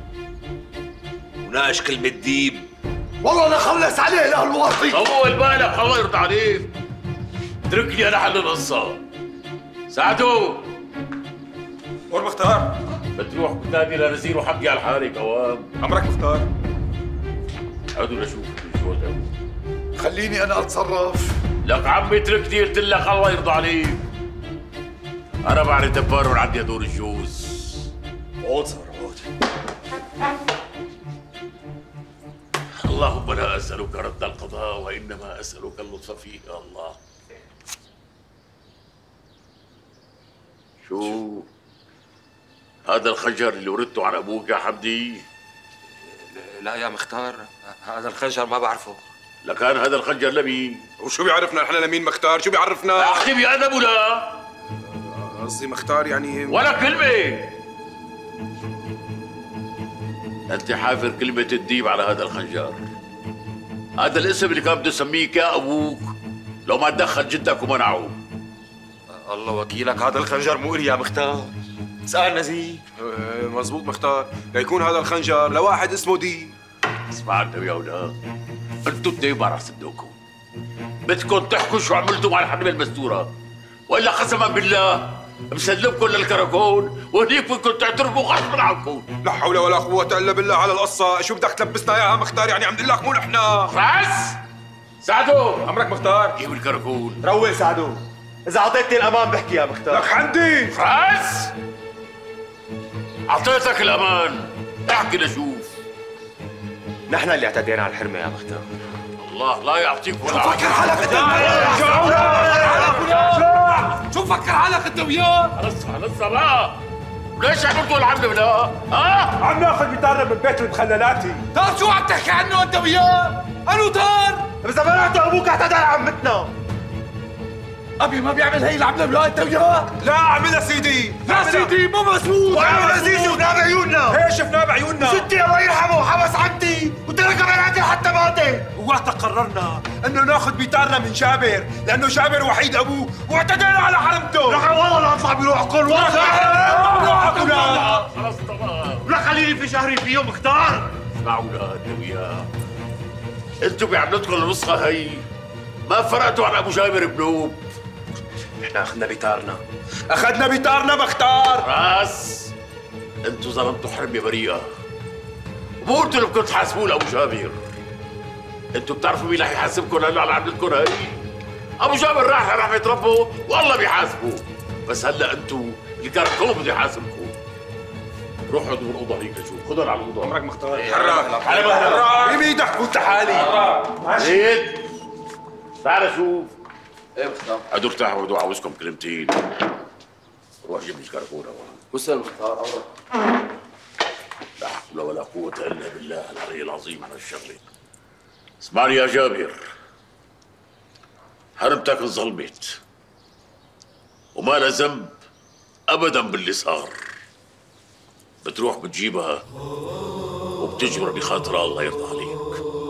وناقش كلمة ديب. والله انا خلص عليه لهالواطي. طول بالك الله يرضى عليك، اتركني انا حل القصة. سعدو وين مختار؟ بتروح بتنادي لنزير وحمدي على الحارة كوام. عمرك مختار؟ هادو لشوف شو هذا؟ خليني انا اتصرف. لك عمي اتركني، قلت لك الله يرضى عليك. انا بعرف دبار عندي دور الجوز. عود صار عود. اللهم لا اسالك رد القضاء وانما اسالك اللطف فيه الله. شو هذا الخنجر اللي وردته عن ابوك يا حمدي؟ لا يا مختار، هذا الخنجر ما بعرفه. لكان هذا الخنجر لمين؟ وشو بيعرفنا نحن لمين مختار؟ شو بيعرفنا؟ اخي بأدب ولا؟ قصدي مختار يعني ولا كلمة. أنت حافر كلمة الديب على هذا الخنجر. هذا الاسم اللي كان بده يسميك يا أبوك لو ما تدخل جدك ومنعه. الله وكيلك، هذا الخنجر مو إلي يا مختار. سأل نزيه. مزبوط مختار، ليكون هذا الخنجر لواحد اسمه ديب. اسمع انتوا يا اولاد، انتوا الديب ما رح صدقكم. بدكم تحكوا شو عملتوا مع الحرمة المستورة، والا قسما بالله مسلمكم للكراكون وهنيك بدكم تعترفوا غصبا عنكم. لا حول ولا قوة الا بالله على القصة، شو بدك تلبسنا اياها مختار؟ يعني عم نقول لك مو نحن. بس سعدو امرك مختار. جيب الكركون. روق سعدو، اذا اعطيتني الامان بحكي يا مختار. لك حمدي بس اعطيتك الامان، احكي لشوف. نحن اللي اعتدينا على الحرمه يا مختار. الله لا يعطيك ولا شو فكر حالك انت شو فكر حالك انت وياه؟ لسه لسه بقى ليش عملتوا العمل بلا؟ ها؟ عم ناخذ بيطارنا من بيت المخللاتي. طار شو عم تحكي عنه انت وياه؟ انو طار؟ اذا بنعت ابوك اعتدى على عمتنا. ابي ما بيعمل هي العمله بلا انت وياه؟ لا اعملها سيدي. لا سيدي مو مسموح. وعم عزيزي ونام عيوننا. هي شفناه بعيوننا. ستي الله يرحمه حبس عمتي وترك بناتي حتى ماتت. وقتها قررنا انه ناخذ بيطارنا من جابر لانه جابر وحيد ابوه واعتدينا على حرمته. لك والله لا اطلع بروحكم والله بروحكم. خلص تمام. لا خليني في شهري فيهم مختار. اسمعوا لهذا وياه، انتوا بعملتكم النسخه هي ما فرقتوا عن ابو جابر بنوب. احنا اخذنا بيطارنا. اخذنا بيطارنا مختار. راس انتوا ظلمتوا حرمه بريئه ومو قلتوا لكم تحاسبوا لابو جابر. انتوا بتعرفوا مين رح يحاسبكم هلا على عملتكم هي؟ ابو جابر راح راح يتربوا والله بيحاسبوا، بس هلا انتوا الكركون بده يحاسبكم. روحوا دور الاوضه هيك شوف، خذوا على الاوضه. عمرك مختار. حراك على مهلك بيميدك وانت حالي. زيد تعال شوف. ايه مختار. قعدوا ارتاحوا بدو عاوزكم كلمتين. روح جيب لي الكركون هون. وصل مختار عمرك. لا حول ولا قوة إلا بالله العلي العظيم على الشغلة. اسمعني يا جابر، حرمتك انظلمت وما لها ذنب أبدا باللي صار. بتروح بتجيبها وبتجبر بخاطرها الله يرضى عليك.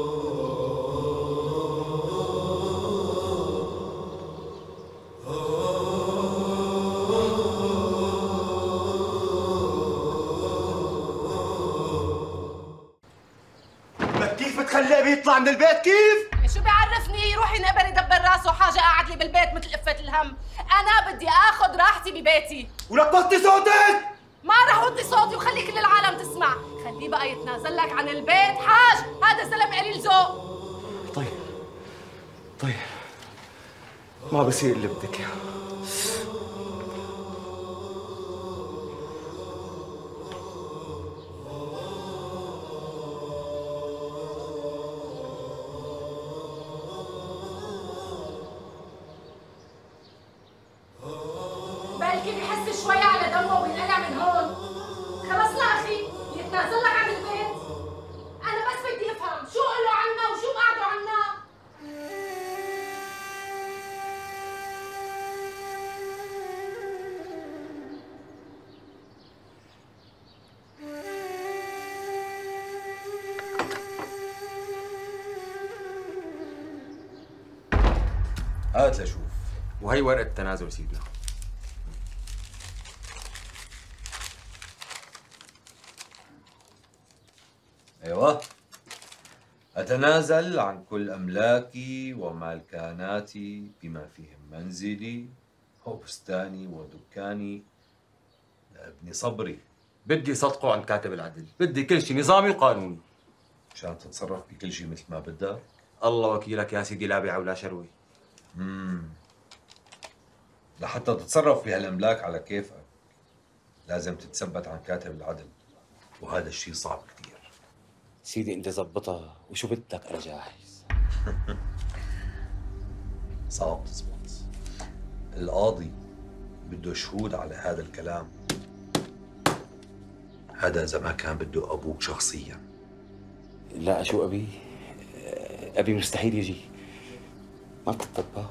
كيف بتخليه بيطلع من البيت كيف؟ شو بيعرفني يروح ينقبر يدبر راسه حاجه قاعد لي بالبيت مثل قفه الهم. انا بدي اخذ راحتي ببيتي. ولك وطي صوتك. ما رح اوطي صوتي وخلي كل العالم تسمع. خليه بقى يتنازل لك عن البيت. حاج هذا زلمه قليل ذوق. طيب طيب ما بصير اللي بدك اياه. بلكي بيحس شوي على دمه وينقلع من هون. خلص لا اخي يتنازل لك عن البيت. انا بس بدي افهم شو قالوا عنا وشو قعدوا عنا. هات لشوف. وهي ورقة التنازل سيدنا. ايوه. اتنازل عن كل املاكي ومالكاناتي بما فيهم منزلي وبستاني ودكاني لابن صبري. بدي صدقه عند كاتب العدل، بدي كل شيء نظامي وقانوني. مشان تتصرف بكل شيء مثل ما بدك؟ الله وكيلك يا سيدي، لا بيع ولا شروي. امم لحتى تتصرف بهالاملاك على كيفك لازم تتثبت عن كاتب العدل، وهذا الشيء صعب كثير. سيدي انت زبطها وشو بدك انا جاهز. صعب تزبط. القاضي بده شهود على هذا الكلام، هذا اذا ما كان بده ابوك شخصيا. لا شو ابي؟ ابي مستحيل يجي، ما بتتدبر.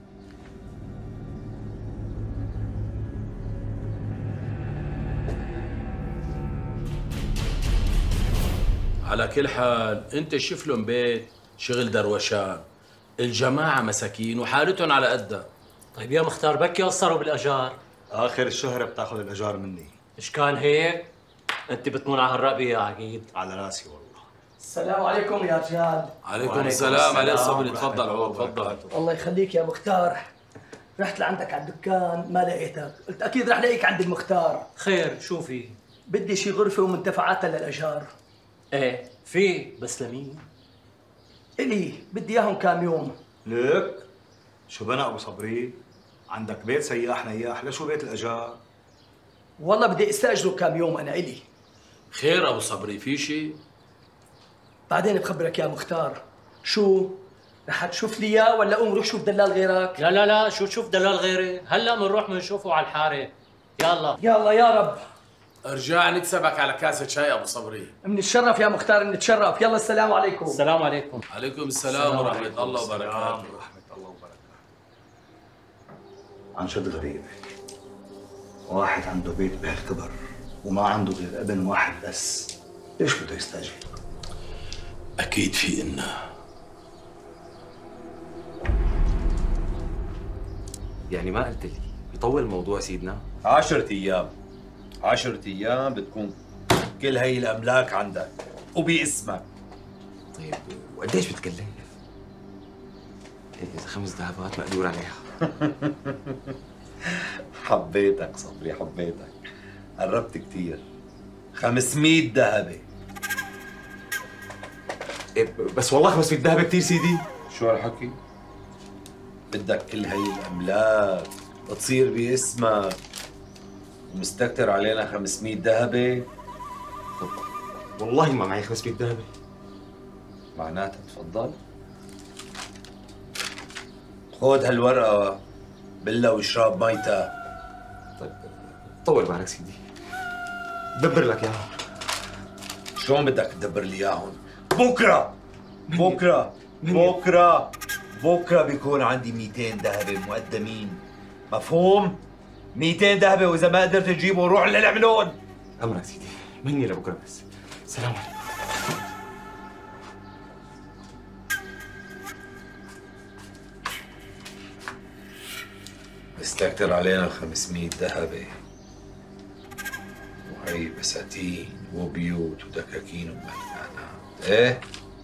على كل حال انت شوف لهم بيت شغل دروشان، الجماعة مساكين وحالتهم على قدها. طيب يا مختار بكي قصروا بالاجار. اخر الشهر بتاخذ الاجار مني. مش كان هيك؟ انت بتمون على هالرقبة يا عقيد. على راسي والله. السلام عليكم يا رجال. عليكم السلام. عليه الصبر. تفضل عوض تفضل. الله يخليك يا مختار. رحت لعندك على الدكان ما لقيتك، قلت اكيد رح لاقيك عند المختار. خير شو في؟ بدي شي غرفة ومنتفعاتها للاجار. ايه في، بس لمين؟ الي بدي اياهم كام يوم. ليك شو بنا ابو صبري؟ عندك بيت سياح نياح، لشو بيت الاجار؟ والله بدي استاجره كام يوم انا الي. خير ابو صبري في شيء؟ بعدين بخبرك يا مختار. شو؟ رح تشوف لي اياه ولا قوم روح شوف دلال غيرك؟ لا لا لا شو تشوف دلال غيري؟ هلا بنروح بنشوفه على الحاره. يلا يلا يا رب. ارجع نكسبك على كاسه شاي ابو صبري. منتشرف يا مختار منتشرف. يلا السلام عليكم. السلام عليكم. عليكم السلام ورحمه الله وبركاته. ورحمه الله وبركاته. عن جد غريب، واحد عنده بيت بهالكبر وما عنده غير ابن واحد بس، ليش بده يستاجر؟ اكيد في إنه يعني ما قلت لي يطول الموضوع سيدنا؟ عشرة ايام عشرة ايام بتكون كل هي الاملاك عندك وباسمك. طيب وقديش بتكلف؟ اذا خمس ذهبات مقدور عليها. حبيتك صبري حبيتك، قربت كثير. خمسمية ذهبة. إيه بس والله خمسمية ذهبة كثير سيدي. شو هالحكي؟ بدك كل هي الاملاك تصير باسمك ومستكتر علينا خمسمية ذهبة؟ والله ما معي خمسمية ذهبة. معناتها تفضل خذ هالورقة بلا واشرب ميتها. طيب طول بالك سيدي، دبر لك اياها. شلون بدك تدبر لي اياهم؟ بكره بكره بكره بكره بيكون عندي مئتين ذهبة مقدمين، مفهوم؟ مئتين ذهبة وإذا ما قدرت تجيبه روح للعملون. أمرك سيدي، مني لبكره بس. سلام عليكم. استكتر علينا الخمسمية ذهبة، وهي بساتين وبيوت ودكاكين ومليانات. ايه؟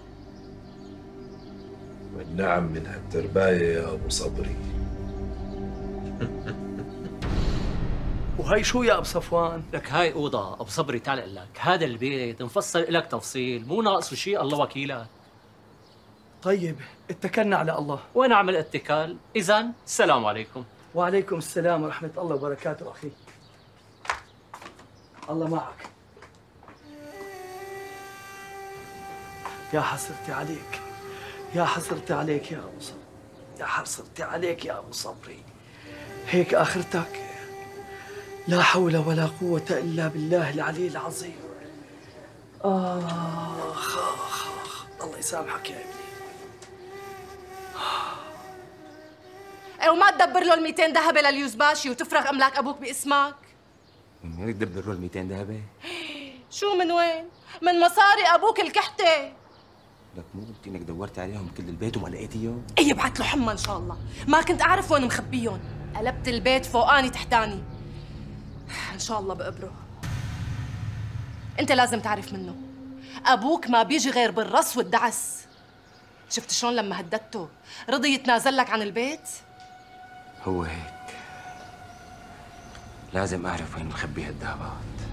والنعم من هالترباية يا أبو صبري. وهي شو يا ابو صفوان؟ لك هاي اوضه ابو صبري، تعال اقول لك هذا البيت مفصل لك تفصيل، مو ناقصه شيء الله وكيلك. طيب اتكلنا على الله. وين عمل اتكال؟ اذا السلام عليكم. وعليكم السلام ورحمه الله وبركاته اخي. الله معك. يا حسرتي عليك، يا حسرتي عليك يا ابو صبري، يا حسرتي عليك يا ابو صبري. هيك اخرتك؟ لا حول ولا قوة إلا بالله العلي العظيم. آخ آخ آخ الله يسامحك يا ابني. ايه وما تدبر له ال مئتين ذهبة لليوزباشي وتفرغ أملاك أبوك باسمك؟ من وين تدبر له ال مئتين ذهبة؟ شو من وين؟ من مصاري أبوك الكحتة. لك مو قلت انك دورت عليهم بكل البيت وما لقيتيهم؟ ايه ابعت له حمى إن شاء الله، ما كنت أعرف وين مخبيهم، قلبت البيت فوقاني تحتاني. إن شاء الله بقبره. أنت لازم تعرف منه، أبوك ما بيجي غير بالرص والدعس. شفت شلون لما هددته رضي يتنازل لك عن البيت؟ هو هيك، لازم أعرف وين مخبي هالذهبات.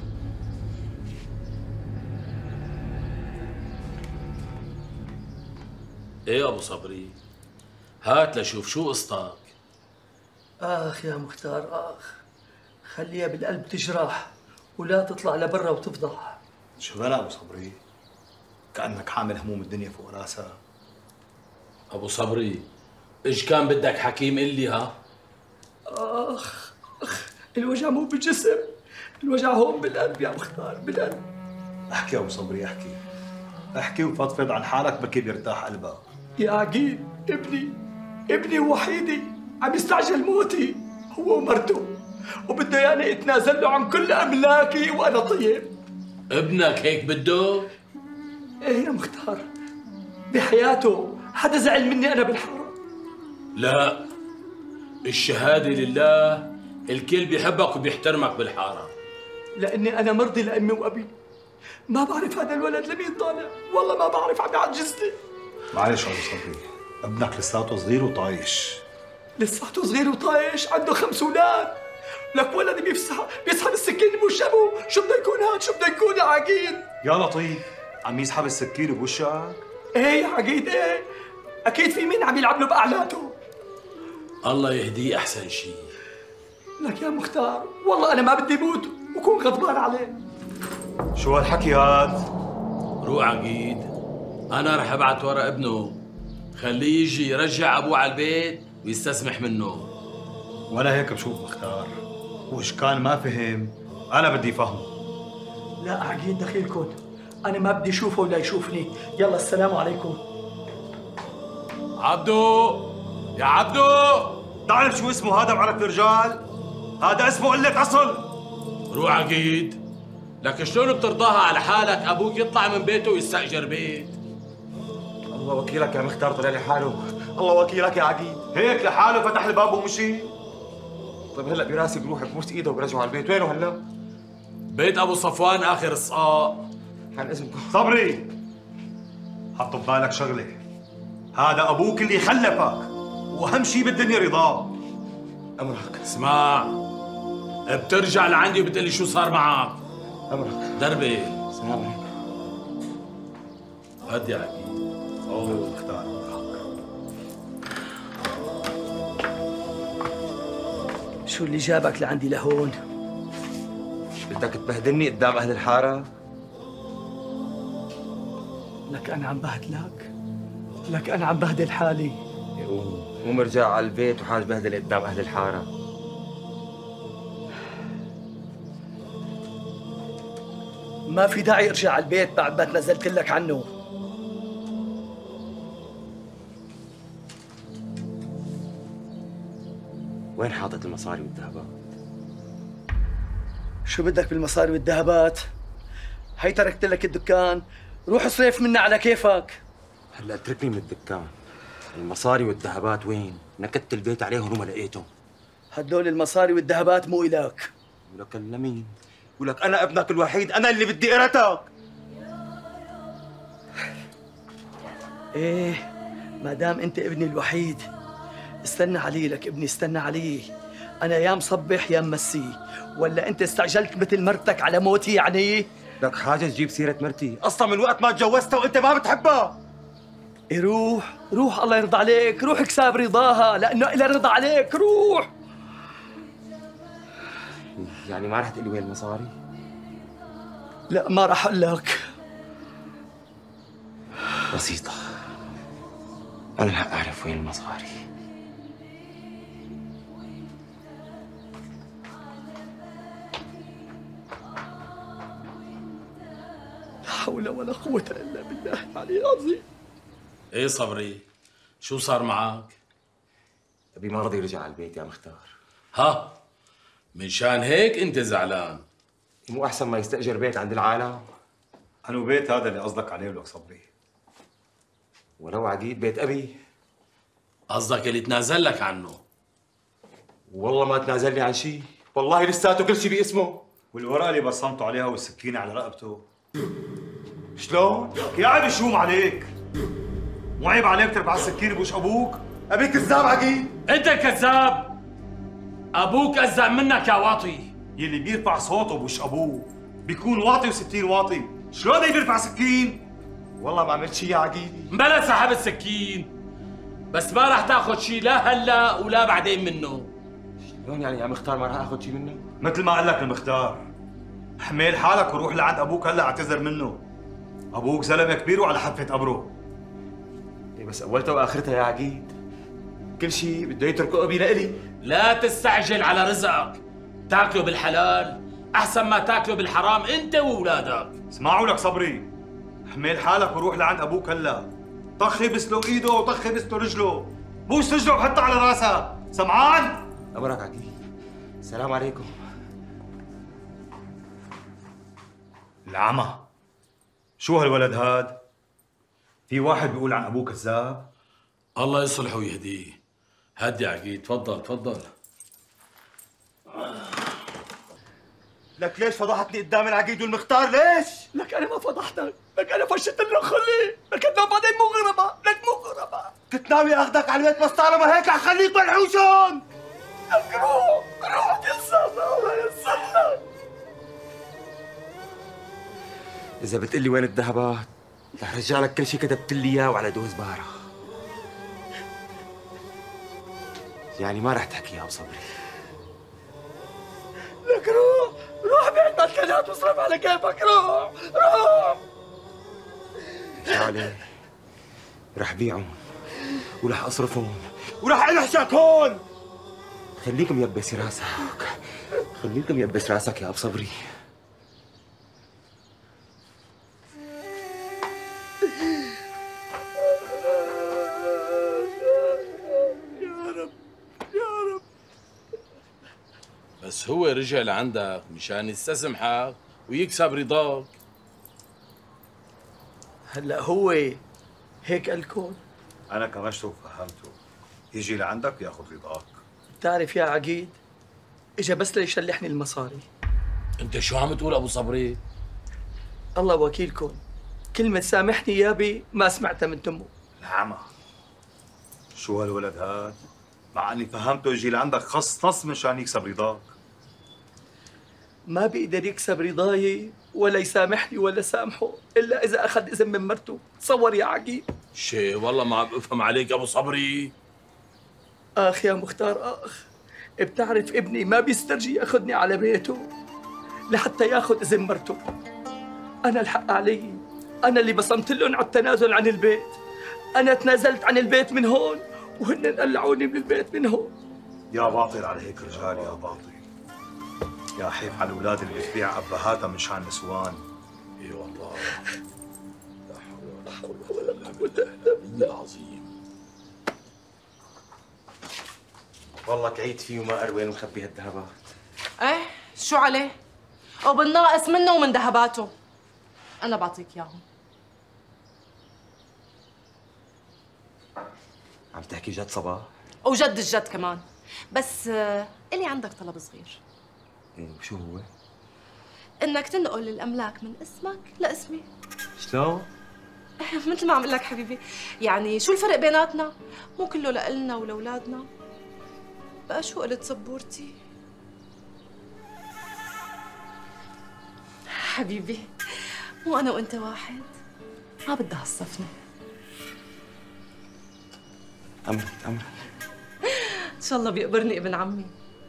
ايه ابو صبري، هات لشوف شو قصتك. آخ يا مختار آخ، خليها بالقلب تجرح ولا تطلع لبرا وتفضح. شو بلا ابو صبري؟ كأنك حامل هموم الدنيا فوق راسها. ابو صبري ايش كان بدك حكيم؟ قل لي ها. آخ أخ الوجع مو بالجسم، الوجع هون بالقلب يا مختار، بالقلب. احكي يا ابو صبري احكي، احكي وفضفض عن حالك بكي بيرتاح قلبك. يا عقيل ابني، ابني وحيدي عم يستعجل موتي هو ومرته، وبده يعني اتنازل له عن كل املاكي وانا طيب. ابنك هيك بده؟ ايه يا مختار، بحياته حدا زعل مني انا بالحاره؟ لا، الشهاده لله، الكل بيحبك وبيحترمك بالحاره. لاني انا مرضي لامي وابي. ما بعرف هذا الولد لمين طالع، والله ما بعرف، عم يعجزني. معلش ابو صبري، ابنك لساته صغير وطايش. لساته صغير وطايش، عنده خمس اولاد. لك ولد بيفسح بيسحب السكين بوشبه، شو بده يكون هاد؟ شو بده يكون يا عقيل؟ يا لطيف، عم يسحب السكين بوشك؟ ايه يا عقيد ايه، اكيد في مين عم يلعب له باعلاته. الله يهديه احسن شيء. لك يا مختار والله انا ما بدي موت وكون غضبان عليه. شو هالحكي هاد؟ روح عقيد، انا رح ابعت ورا ابنه خليه يجي يرجع ابوه على البيت ويستسمح منه. وانا هيك بشوف مختار، وش كان ما فهم انا بدي فهمه. لا عقيد دخيلكم، انا ما بدي اشوفه ولا يشوفني. يلا السلام عليكم. عبدو يا عبدو، تعرف شو اسمه هذا بعرف الرجال؟ هذا اسمه قلة أصل. روح عقيد، لك شلون بترضاها على حالك ابوك يطلع من بيته ويستأجر بيت؟ الله وكيلك يا مختار طلع لي حاله، الله وكيلك يا عقيد. هيك لحاله فتح الباب ومشي؟ طيب هلا براسي بروح ببوس ايده وبرجعه على البيت، وينه هلا؟ بيت ابو صفوان اخر الصقاء. عن اذنكم. صبري، حط ببالك شغله، هذا ابوك اللي خلفك، واهم شيء بالدنيا رضاه. امرك. اسمع، بترجع لعندي وبتقلي شو صار معك. امرك. دربي. السلام عليكم. هدي يا عقيد. اوه مختار، شو اللي جابك لعندي لهون؟ بدك تبهدلني قدام اهل الحاره؟ لك انا عم بهدلك؟ لك انا عم بهدل حالي. مو مرجع على البيت وحاج بهدل قدام اهل الحاره. ما في داعي ارجع على البيت بعد ما تنزلت لك عنه. وين حاطط المصاري والذهبات؟ شو بدك بالمصاري والذهبات؟ هي تركت لك الدكان، روح اصرف منا على كيفك. هلا اتركني من الدكان، المصاري والذهبات وين؟ نكدت البيت عليهم وما لقيتهم. هدول المصاري والذهبات مو إلك. ولك لمين؟ ولك انا ابنك الوحيد، انا اللي بدي قرتك. ايه ما دام انت ابني الوحيد استنى علي. لك ابني استنى علي، انا يا مصبح يا ممسي، ولا انت استعجلت مثل مرتك على موتي يعني؟ لك حاجه تجيب سيره مرتي، اصلا من وقت ما تجوزتها وانت ما بتحبها. إيه روح روح الله يرضى عليك، روح اكسب رضاها لانه إلها رضا عليك. روح. يعني ما رح تقلي وين المصاري؟ لا ما راح اقول لك. بسيطه، انا رح اعرف وين المصاري. لا حول ولا قوة إلا بالله العلي العظيم. ايه صبري، شو صار معك؟ ابي ما رضي يرجع على البيت يا مختار. ها، من شان هيك انت زعلان؟ مو احسن ما يستأجر بيت عند العالم؟ أنو بيت هذا اللي قصدك عليه لك صبري؟ ولو عقيد بيت ابي. قصدك اللي تنازل لك عنه؟ والله ما تنازل لي عن شيء، والله لساته كل شيء باسمه. والورقة اللي بصمته عليها والسكينة على رقبته شلون؟ يا عيب شوم عليك، مو عيب عليك ترفع السكينة بوش أبوك؟ أبي كذاب عقيد. أنت كذاب، أبوك أزق منك يا واطي. يلي بيرفع صوته بوش أبوه بيكون واطي وستين واطي، شلون يقدر يرفع سكين؟ والله ما عملت شيء يا عقيد. بلا سحبت سكين، بس ما راح تاخذ شيء لا هلا ولا بعدين منه. شلون يعني يا مختار ما راح اخذ شيء منه؟ مثل ما قال لك المختار، حمل حالك وروح لعند ابوك هلا اعتذر منه. ابوك زلمه كبير وعلى حافه قبره. إيه بس اولتها واخرتها يا عقيد، كل شيء بده يتركه ابي لإلي. لا تستعجل على رزقك، تاكله بالحلال احسن ما تاكله بالحرام انت واولادك. اسمعوا لك صبري، حمل حالك وروح لعند ابوك هلا، طخي بسله ايده وطخي بسله رجله، بوس رجله وحطها على راسها، سمعان؟ امرك عقيد. السلام عليكم. العمى، شو هالولد هاد؟ في واحد بيقول عن ابوه كذاب؟ الله يصلحه ويهديه. هدي عقيد، تفضل تفضل. لك ليش فضحتني قدام العقيد والمختار ليش؟ لك انا ما فضحتك، لك انا فشت لك خلي، لك انت بعدين مغربة، لك مغربة. كنت ناوي اخذك على البيت بس طالما هيك حخليك منحوشون. لك روح روح تيسر الله ييسر لك. اذا بتقلي وين الذهبات رح رجع لك كل شيء كتبت لي اياه وعلى دوز بارة. يعني ما رح تحكي يا ابو صبري. لك روح روح بعد ما تكلات واصرف على كيفك. روح روح. شعلي رح بيعهم ورح اصرفهم ورح انحشك هون. خليك ميبس راسك، خليك ميبس راسك يا ابو صبري. بس هو رجع لعندك مشان يستسمحك ويكسب رضاك. هلا هو هيك قالكون؟ انا كمشته وفهمته يجي لعندك وياخذ رضاك. بتعرف يا عقيد اجا بس ليشلحني المصاري. انت شو عم تقول ابو صبري؟ الله وكيلكم، كلمة سامحني يابي ما سمعتها من تمه. العمى شو هالولد هاد؟ مع اني فهمته يجي لعندك خص نص مشان يكسب رضاك. ما بيقدر يكسب رضاي ولا يسامحني ولا سامحه الا اذا اخذ اذن من مرته. تصور يا عقيد. شي والله ما عم افهم عليك ابو صبري. اخ يا مختار اخ، بتعرف ابني ما بيسترجي ياخذني على بيته لحتى ياخذ اذن مرته. انا الحق علي، انا اللي بصمت لهم على التنازل عن البيت. انا تنازلت عن البيت من هون وهن قلعوني من البيت من هون. يا باطل على هيك رجال، يا باطل. يا حيف على الاولاد اللي بتبيع ابهاتها مشان نسوان. اي والله. لا حول ولا قوة الا بالله العظيم. والله كعيت فيه وما قر وين مخبي هالذهبات. ايه شو عليه؟ وبالناقص منه ومن ذهباته. انا بعطيك اياهم. عم تحكي جد صباح؟ وجد الجد كمان. بس آه، إلي عندك طلب صغير. ايه وشو هو؟ انك تنقل الاملاك من اسمك لاسمي. شلون؟ مثل ما عم اقول لك حبيبي، يعني شو الفرق بيناتنا؟ مو كله لإلنا ولأولادنا. بقى شو قلت سبورتي؟ حبيبي مو انا وانت واحد؟ ما بدها هالصفنة. أمرك أمرك. ان شاء الله بيقبرني ابن عمي.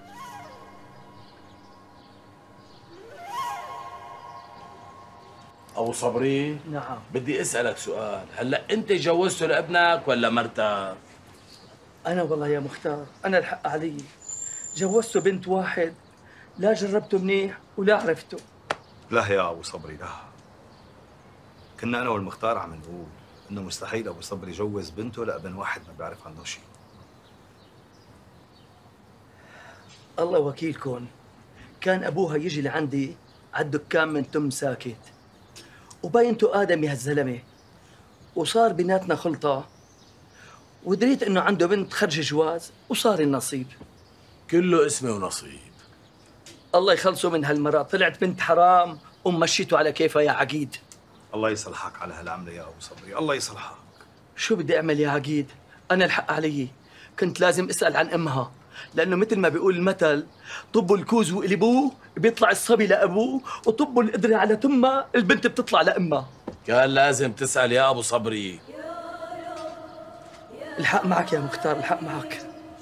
ابو صبري، نعم بدي اسالك سؤال، هلا انت جوزته لابنك ولا مرتك؟ انا والله يا مختار انا الحق علي، جوزته بنت واحد لا جربته منيح ولا عرفته. لا يا ابو صبري لا. كنا انا والمختار عم نقول انه مستحيل ابو صبري يجوز بنته لابن واحد ما بيعرف عنه شيء. الله وكيلكم، كان ابوها يجي لعندي على الدكان من تم ساكت، وباينته ادمي هالزلمه، وصار بيناتنا خلطه، ودريت انه عنده بنت خرج جواز وصار النصيب. كله اسمه ونصيب. الله يخلصه من هالمرة، طلعت بنت حرام ومشيته على كيفها يا عقيد. الله يصلحك على هالعمله يا ابو صبري، الله يصلحك. شو بدي اعمل يا عقيد؟ انا الحق علي، كنت لازم اسال عن امها، لانه مثل ما بيقول المثل، طبوا الكوز وقلبوه بيطلع الصبي لابوه، وطبوا القدره على تمها البنت بتطلع لامها. كان لازم تسال يا ابو صبري. الحق معك يا مختار، الحق معك.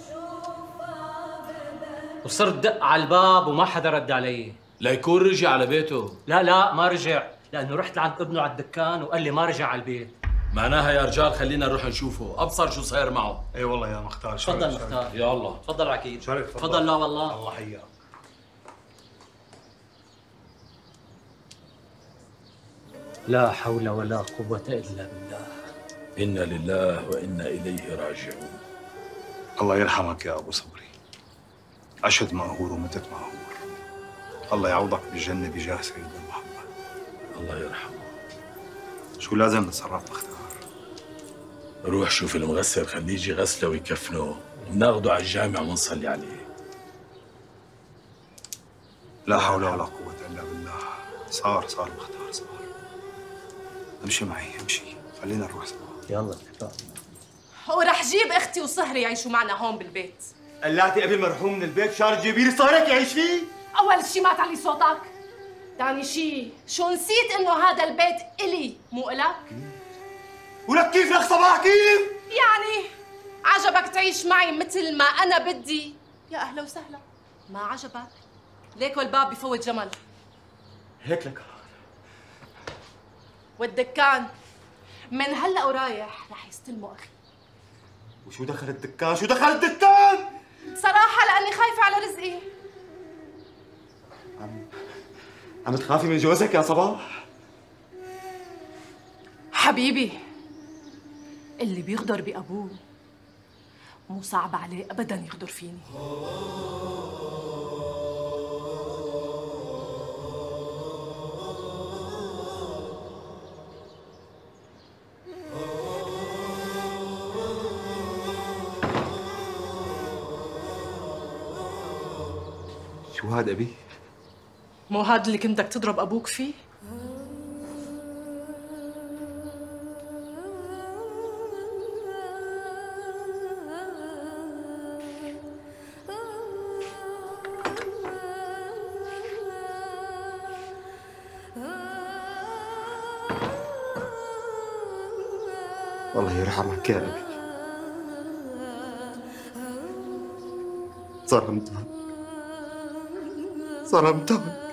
وصرت دق على الباب وما حدا رد علي. ليكون رجع على بيته. لا لا ما رجع، لانه رحت لعند ابنه على الدكان وقال لي ما رجع على البيت. معناها يا رجال خلينا نروح نشوفه، ابصر شو صاير معه. اي والله يا مختار. تفضل مختار. يا الله. تفضل عكيد. شرف. تفضل. لا والله. الله حياك. لا حول ولا قوة إلا بالله. إنا لله وإنا إليه راجعون. الله يرحمك يا أبو صبري، عشت مقهور ومتت مقهور. الله يعوضك بالجنة بجاه سيدنا محمد. الله يرحمه. شو لازم نتصرف مختار؟ روح شوف المغسل خليه يجي غسله ويكفنه، بناخده على الجامع ونصلي عليه. لا حول ولا قوة إلا بالله. صار صار مختار صار. امشي معي امشي، خلينا نروح سوا. يلا. ورح جيب اختي وصهري يعيشوا معنا هون بالبيت. قلعتي ابي المرحوم من البيت شارج جبير صارك يعيش فيه؟ اول شي ما تعلي صوتك. تاني شي شو نسيت انه هذا البيت الي مو الك؟ ولك كيف لك صباح كيف؟ يعني عجبك تعيش معي مثل ما انا بدي؟ يا اهلا وسهلا. ما عجبك؟ ليك والباب بفوت جمل. هيك لك. والدكان من هلا ورايح رح يستلموا اخي. وشو دخل الدكان؟ شو دخل الدكان؟ صراحة لأني خايفة على رزقي. عم عم تخافي من جوزك يا صباح؟ حبيبي اللي بيغدر بأبوه مو صعب عليه أبداً يغدر فيني. شو هاد أبي؟ مو هاد اللي كنتك تضرب أبوك فيه؟ الله يرحمك يا أبي. ظلمتها ظلمتها